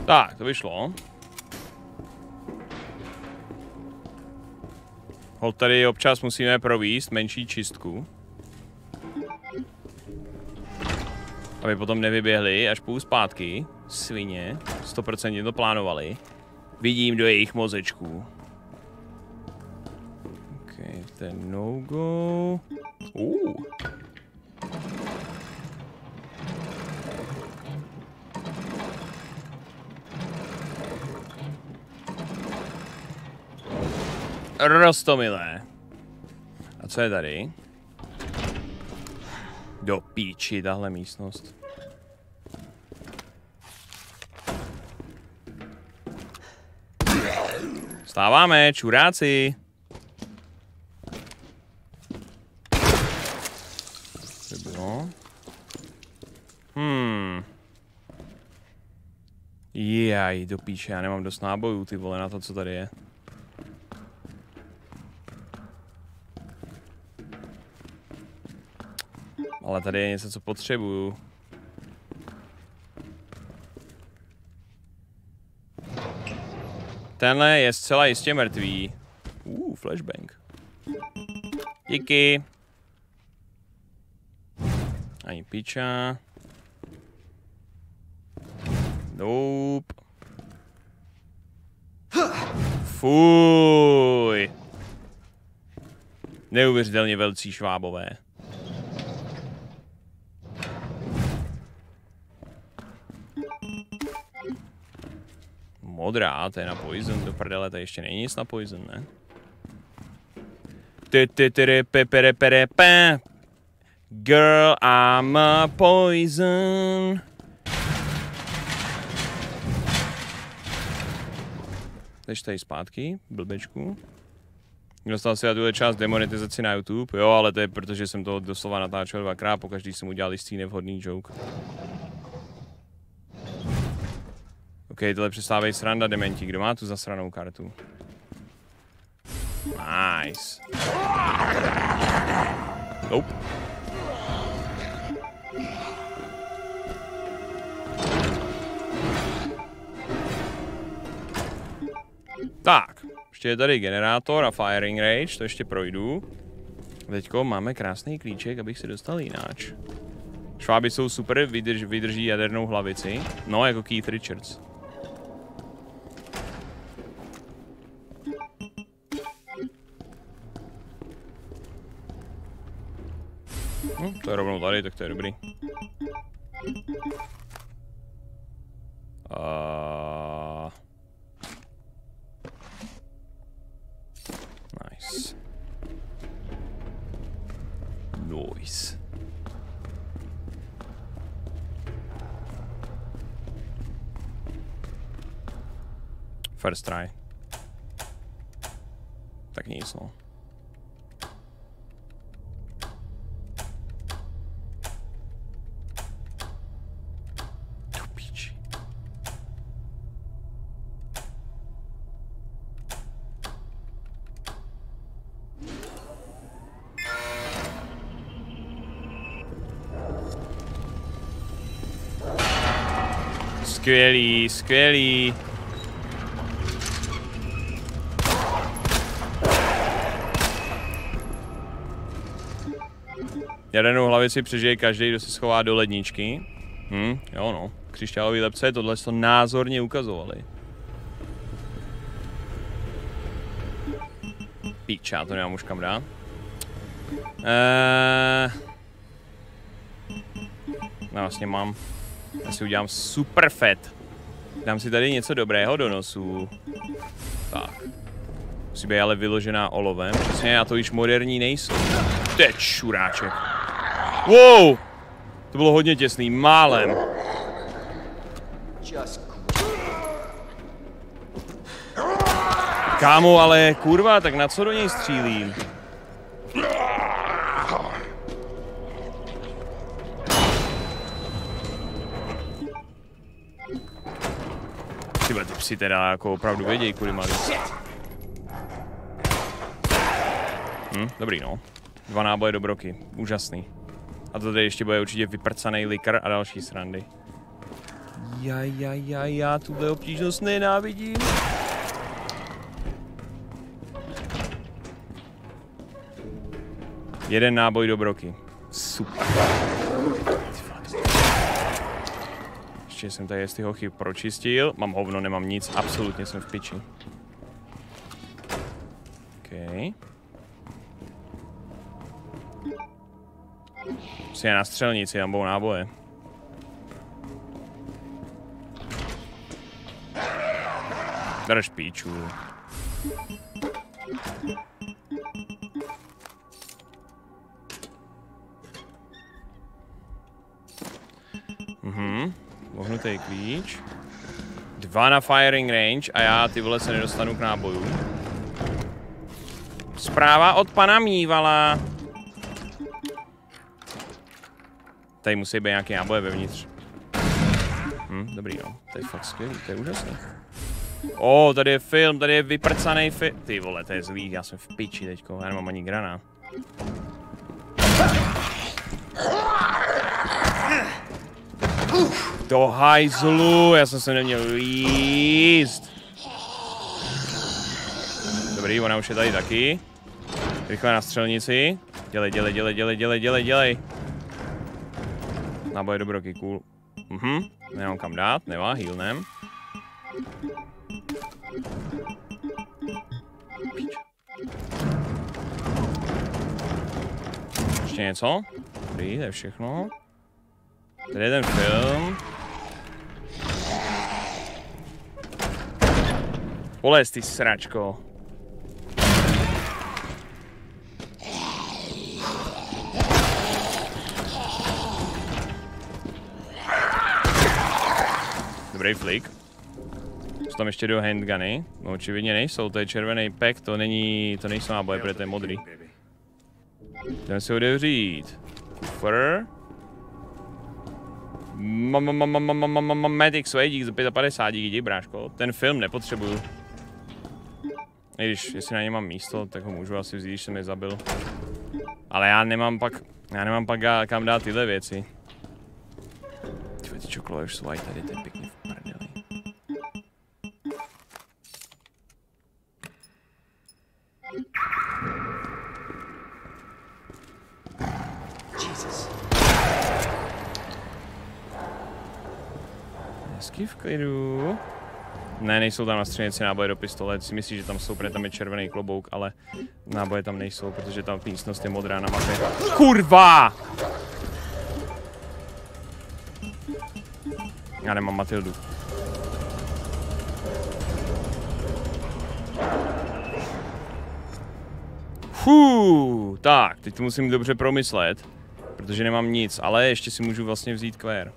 Tak, to vyšlo. Hol tady občas musíme provést menší čistku. Aby potom nevyběhli, až půl zpátky. Svině. sto procent to plánovali. Vidím do jejich mozečků. Ok, to je no go. Uh. Rostomilé. A co je tady? Do píči, tahle místnost. Stáváme, čuráci. To bylo. Hmm. Jaj, do píče, já nemám dost nábojů, ty vole, na to, co tady je. Ale tady je něco, co potřebuju. Tenhle je zcela jistě mrtvý. Uh, flashbang. Díky. Ani piča. Nope. Fuj. Neuvěřitelně velcí švábové. Modrá, to je na poison, do prdele, to ještě není nic na poison, ne? Girl, I'm a poison. Teď tady zpátky, blbečku. Dostal si na tuhle část demonetizaci na YouTube, jo, ale to je protože jsem to doslova natáčel dvakrát, pokaždý jsem udělal jistý nevhodný joke. OK, tohle přestávej sranda, dementi. Kdo má tu zasranou kartu? Nice. Nope. Tak, ještě je tady generátor a firing range, to ještě projdu. Teďko máme krásný klíček, abych se dostal jináč. Šváby jsou super, vydrž, vydrží jadernou hlavici. No, jako Keith Richards. No, to je rovnou tady, tak to je dobrý. Uh... Nice. Nice. First try. Tak nic, no. Skvělý, skvělý. Jadernou hlavici přežije každý, kdo se schová do ledničky. Hm, jo no. Křišťálový lepce tohle to názorně ukazovali. Píč, já to nemám už kam dát. Eee... No vlastně mám. Já si udělám super fet. Dám si tady něco dobrého do nosu. Tak. Musí být ale vyložená olovem. Přesně, já to již moderní nejsou. Teď šuráček. Wow! To bylo hodně těsný, málem. Kámo, ale kurva, tak na co do něj střílím? Tyba, ty psi teda jako opravdu vědějí, kudy malý. Hm, dobrý no. Dva náboje do broky, úžasný. A to tady ještě bude určitě vyprcanej likr a další srandy. Jajajaj, já tuhle obtížnost nenávidím. Jeden náboj do broky. Super. Ještě jsem tady z těch chyb pročistil. Mám hovno, nemám nic. Absolutně jsem v piči. OK. Prostě je na střelnici, tam budou náboje. Drž píču. Mhm. Vohnutý klíč. Dva na firing range a já ty vole se nedostanu k náboju. Zpráva od pana Mívala. Tady musí být nějaký náboje vevnitř. Hm, dobrý no. To je fakt skvělý, to je úžasný. O, oh, tady je film, tady je vyprcanej film. Ty vole, to je zlý, já jsem v piči teďko, já nemám ani granát. Do hajzlu, já jsem se neměl jíst. Dobrý, ona už je tady taky. Rychle na střelnici. Dělej, dělej, dělej, dělej, dělej, dělej, dělej. Náboje do broky, cool. Mhm, nemám kam dát, nevá, healnem. Ještě něco? Dobrý, to je všechno. Tady je ten film. Polez, ty sračko. Dobrý flick. Jsou tam ještě do handguny. No očividně nejsou, to je červený pack, to není, to nejsou náboje, protože to je modrý. Jdeme si otevřít. Kufr. Medic Sway, dík za padesát pět, díky bráško. Ten film nepotřebuju. I když, jestli na něj mám místo, tak ho můžu asi vzít, když jsem je zabil. Ale já nemám pak, já nemám pak kam dát tyhle věci. Tyhle ty čokolady už jsou tady, to je pěkně v prdeli. Jesus. Hezky v klidu. Ne, nejsou tam na střelnici náboje do pistole, si myslíš, že tam jsou, protože tam je červený klobouk, ale náboje tam nejsou, protože tam místnost je modrá na mapě. Kurva! Já nemám Matildu. Fuu, tak, teď to musím dobře promyslet, protože nemám nic, ale ještě si můžu vlastně vzít kvér.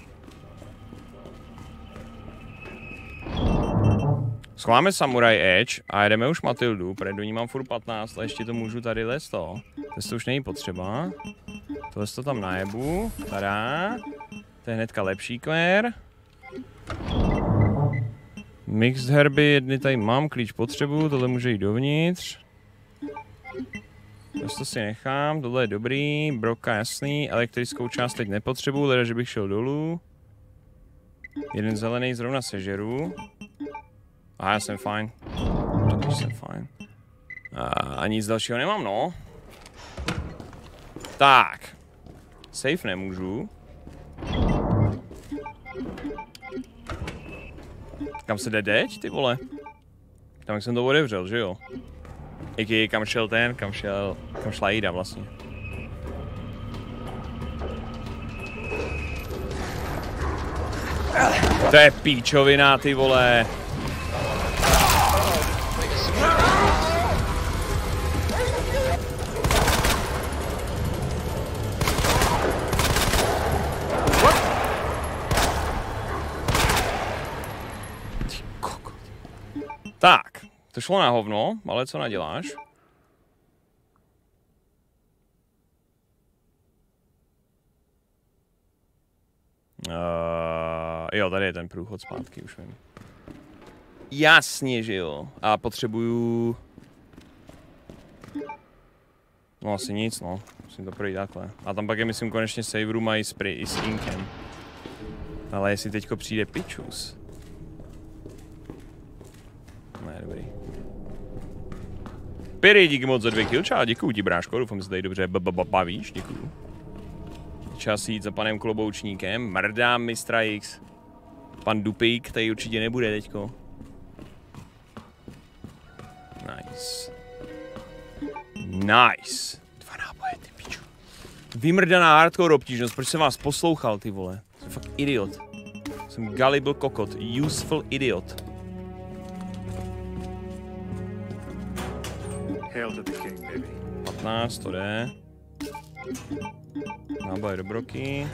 Schováme Samurai Edge a jedeme už Matildu, protože do ní mám furt patnáct a ještě to můžu tady lézt to. To už není potřeba. Tohle to tam najebu, tada. To je hnedka lepší kvér. Mixed herby, jedny tady mám, klíč potřebuju, tohle může jít dovnitř. To si nechám, tohle je dobrý, broka jasný, elektrickou část teď nepotřebuju, teda že bych šel dolů. Jeden zelený zrovna sežeru. A já jsem fajn. Taky jsem fajn. A, a nic dalšího nemám, no. Tak. Safe nemůžu. Kam se jde teď, ty vole? Tam jsem to otevřel, že jo? I kam šel ten, kam šel, kam šla Ida vlastně. To je píčovina, ty vole. Tak, to šlo na hovno, ale co naděláš? Uh, jo, tady je ten průchod zpátky, už vím. Jasně, že jo. A potřebuju... No asi nic, no. Musím to projít takhle. A tam pak je, myslím, konečně save room a i, spray, i s inkem. Ale jestli teďko přijde pičus. Ne, dobrý. Piry, díky moc za dvě kilča, děkuju ti, bráško, doufám, že se tady dobře bavíš, děkuju. Čas jít za panem Kloboučníkem, mrdám mistra X. Pan Dupík tady určitě nebude teďko. Nice. Nice. Dva náboje, ty piču. Vymrdaná hardcore obtížnost, proč jsem vás poslouchal, ty vole? Jsem fakt idiot. Jsem gullible kokot, useful idiot. Hail to the king, baby. patnáct, to jde. Náboje do broky.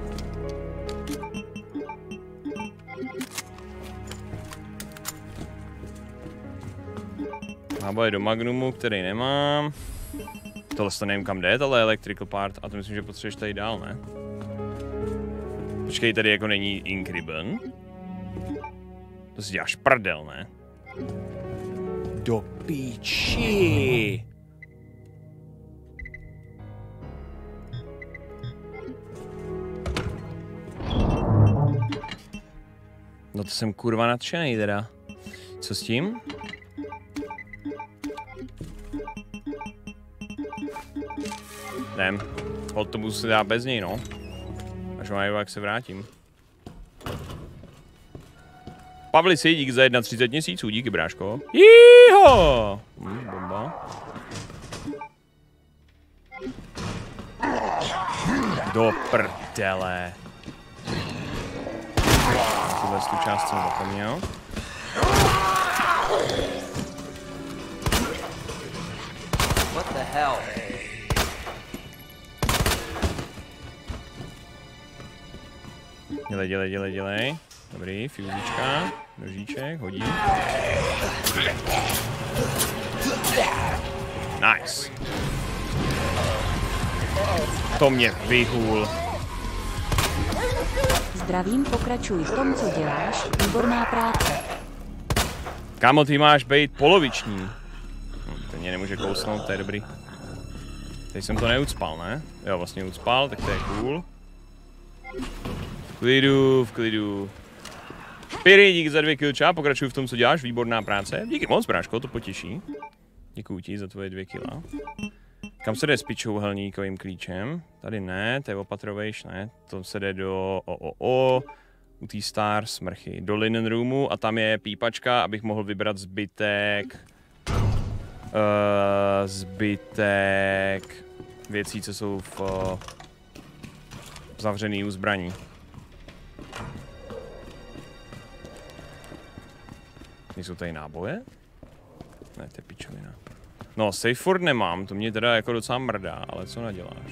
Náboje do magnumu, který nemám. Tohle to nevím kam jde, tohle electrical part. A to myslím, že potřebuješ tady dál, ne? Počkej, tady jako není ink ribbon. To si děláš prdel, ne? Do píči! No to jsem kurva nadšenej teda. Co s tím? Jdem. Autobus se dá bez něj, no. Až mám jak se vrátím. Pavlici, díky za třicet jedna měsíců, díky bráško. Jího! Hm, bomba. Do prdele. Tuhle tu část jsem zapomněl. What the hell? Dělej, dělej, dělej, dělej. Dobrý, fuzička, nožíček, hodí. Nice. To mě vyhůl. Zdravím, pokračuj v tom, co děláš, výborná práce. Kámo, ty máš být poloviční. Hm, to mě nemůže kousnout, to je dobrý. Teď jsem to neucpal, ne? Jo, vlastně ucpal, tak to je cool. V klidu, v klidu. Piry, díky za dvě kilča, pokračuj v tom, co děláš, výborná práce. Díky moc, bráško, to potěší. Děkuju ti za tvoje dvě kila. Kam se jde s pičouhelníkovým klíčem? Tady ne, to je opatrovejš, ne. To se jde do o, o, o, u té star smrchy, do linen roomu a tam je pípačka, abych mohl vybrat zbytek, uh, zbytek věcí, co jsou v uh, zavřený u zbraní. Nejsou tady náboje? Ne, to je pičovina. No, safe furt nemám, to mě teda jako docela mrdá, ale co naděláš?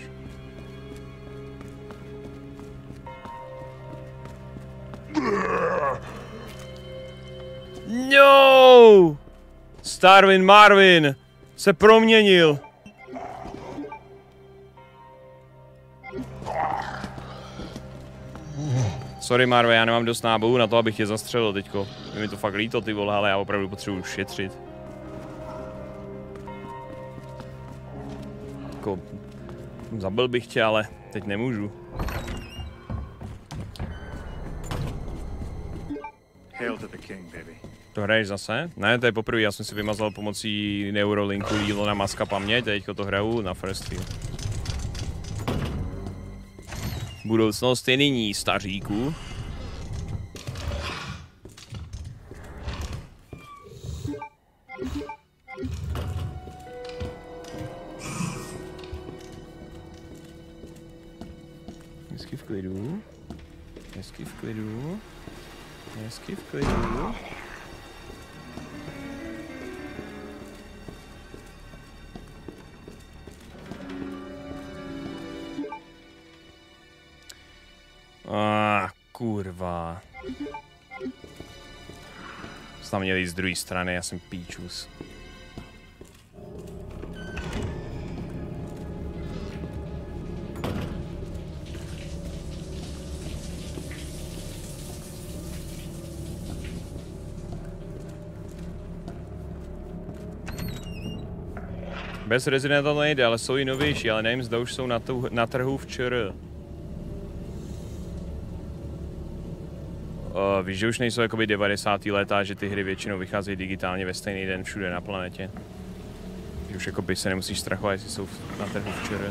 No! Starvin Marvin se proměnil. Sorry Marve, já nemám dost nábojů na to, abych je zastřelil teďko. Je mi to fakt líto, ty vole, ale já opravdu potřebuji šetřit. Jako, zabil bych tě, ale teď nemůžu. Hail to the king, baby. To hraješ zase? Ne, to je poprvé, já jsem si vymazal pomocí Neurolinku Elona Muska paměť, teďko to hraju na first view. Budoucnost je nyní, staříku. Hezky v klidu. Hezky v klidu. Hezky v klidu. Ah, kurva. Jsme měli z druhé strany, já jsem píčus. Bez Resident Evil nejde, ale jsou i novější, ale nevím, zda už jsou na, tu, na trhu v ČR. Uh, víš, že už nejsou jakoby devadesátá léta, že ty hry většinou vycházejí digitálně ve stejný den všude na planetě. Že už jakoby se nemusíš strachovat, jestli jsou na trhu včera.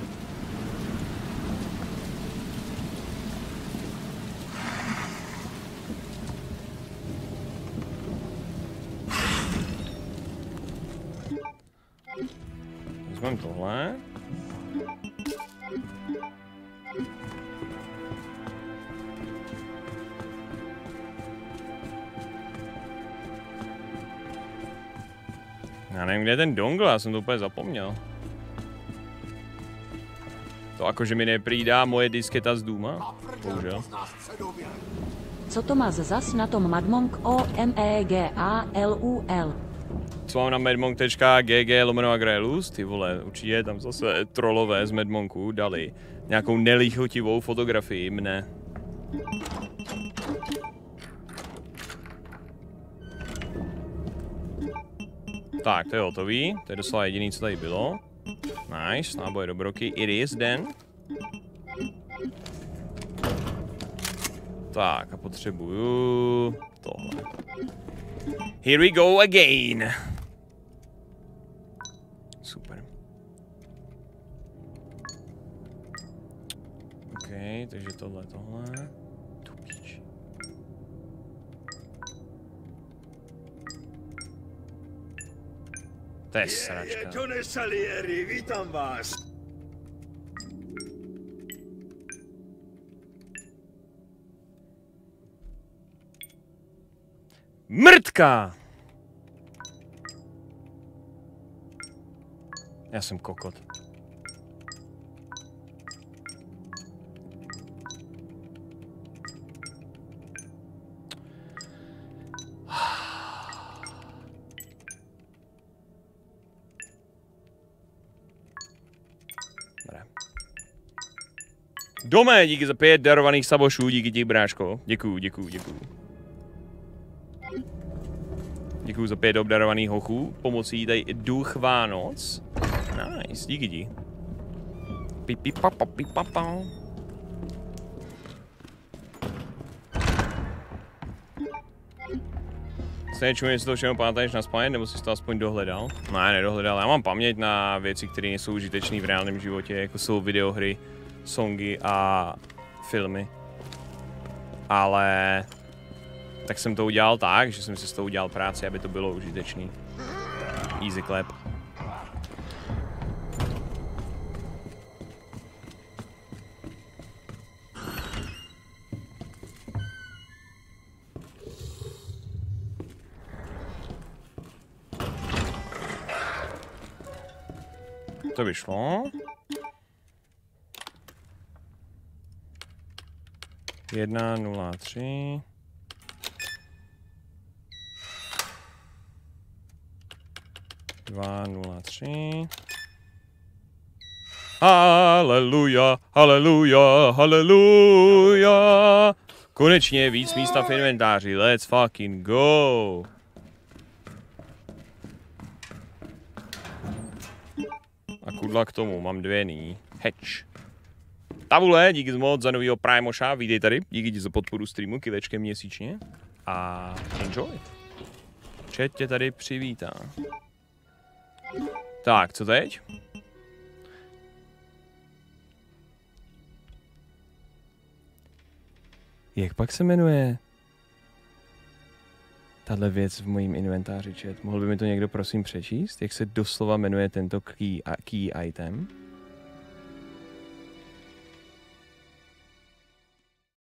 Vezmeme tohle. Já nevím, kde je ten dongle, já jsem to úplně zapomněl. To jakože mi nepřijdá moje disketa z Duma, bohužel. Co to má zas na tom Madmonk O M E G A L U L? Co mám na madmonk tečka g g lomeno agrelus, ty vole, určitě tam zase trollové z Madmonku dali nějakou nelichotivou fotografii mne. Tak, to je hotový, to je doslova jediný, co tady bylo. Nice, náboje do broky, it is then. Tak, a potřebuju tohle. Here we go again. Super. OK, takže tohle, tohle. Tu píč. To je sračka. Tone Salieri, vítám vás. Mrtka! Já jsem kokot. Dome, díky za pět darovaných sabošů, díky ti, bráško. Děkuju, děkuju, děkuju. Děkuju za pět obdarovaných hochů, pomocí tady duch Vánoc. Nice, díky ti. Pipi papa, pipi papa. Se nečuji, jestli to všechno pamatuješ na spaměť, nebo jsi to aspoň dohledal? Ne, nedohledal, já mám paměť na věci, které nejsou užitečné v reálném životě, jako jsou videohry, songy a filmy. Ale tak jsem to udělal tak, že jsem si z toho udělal práci, aby to bylo užitečný. Easy clap. To vyšlo. Jedna, nula, tři. Dva, nula, tři. Haleluja, haleluja, haleluja. Konečně víc místa v inventáři. Let's fucking go. A kudla k tomu, mám dvě nyní. Hatch. Tabule, díky moc za novýho Primoša, vítej tady. Díky ti za podporu streamu, kilečkem měsíčně. A enjoy. Chat tě tady přivítá. Tak, co teď? Jak pak se jmenuje tahle věc v mojím inventáři, chat? Mohl by mi to někdo prosím přečíst? Jak se doslova jmenuje tento key, key item?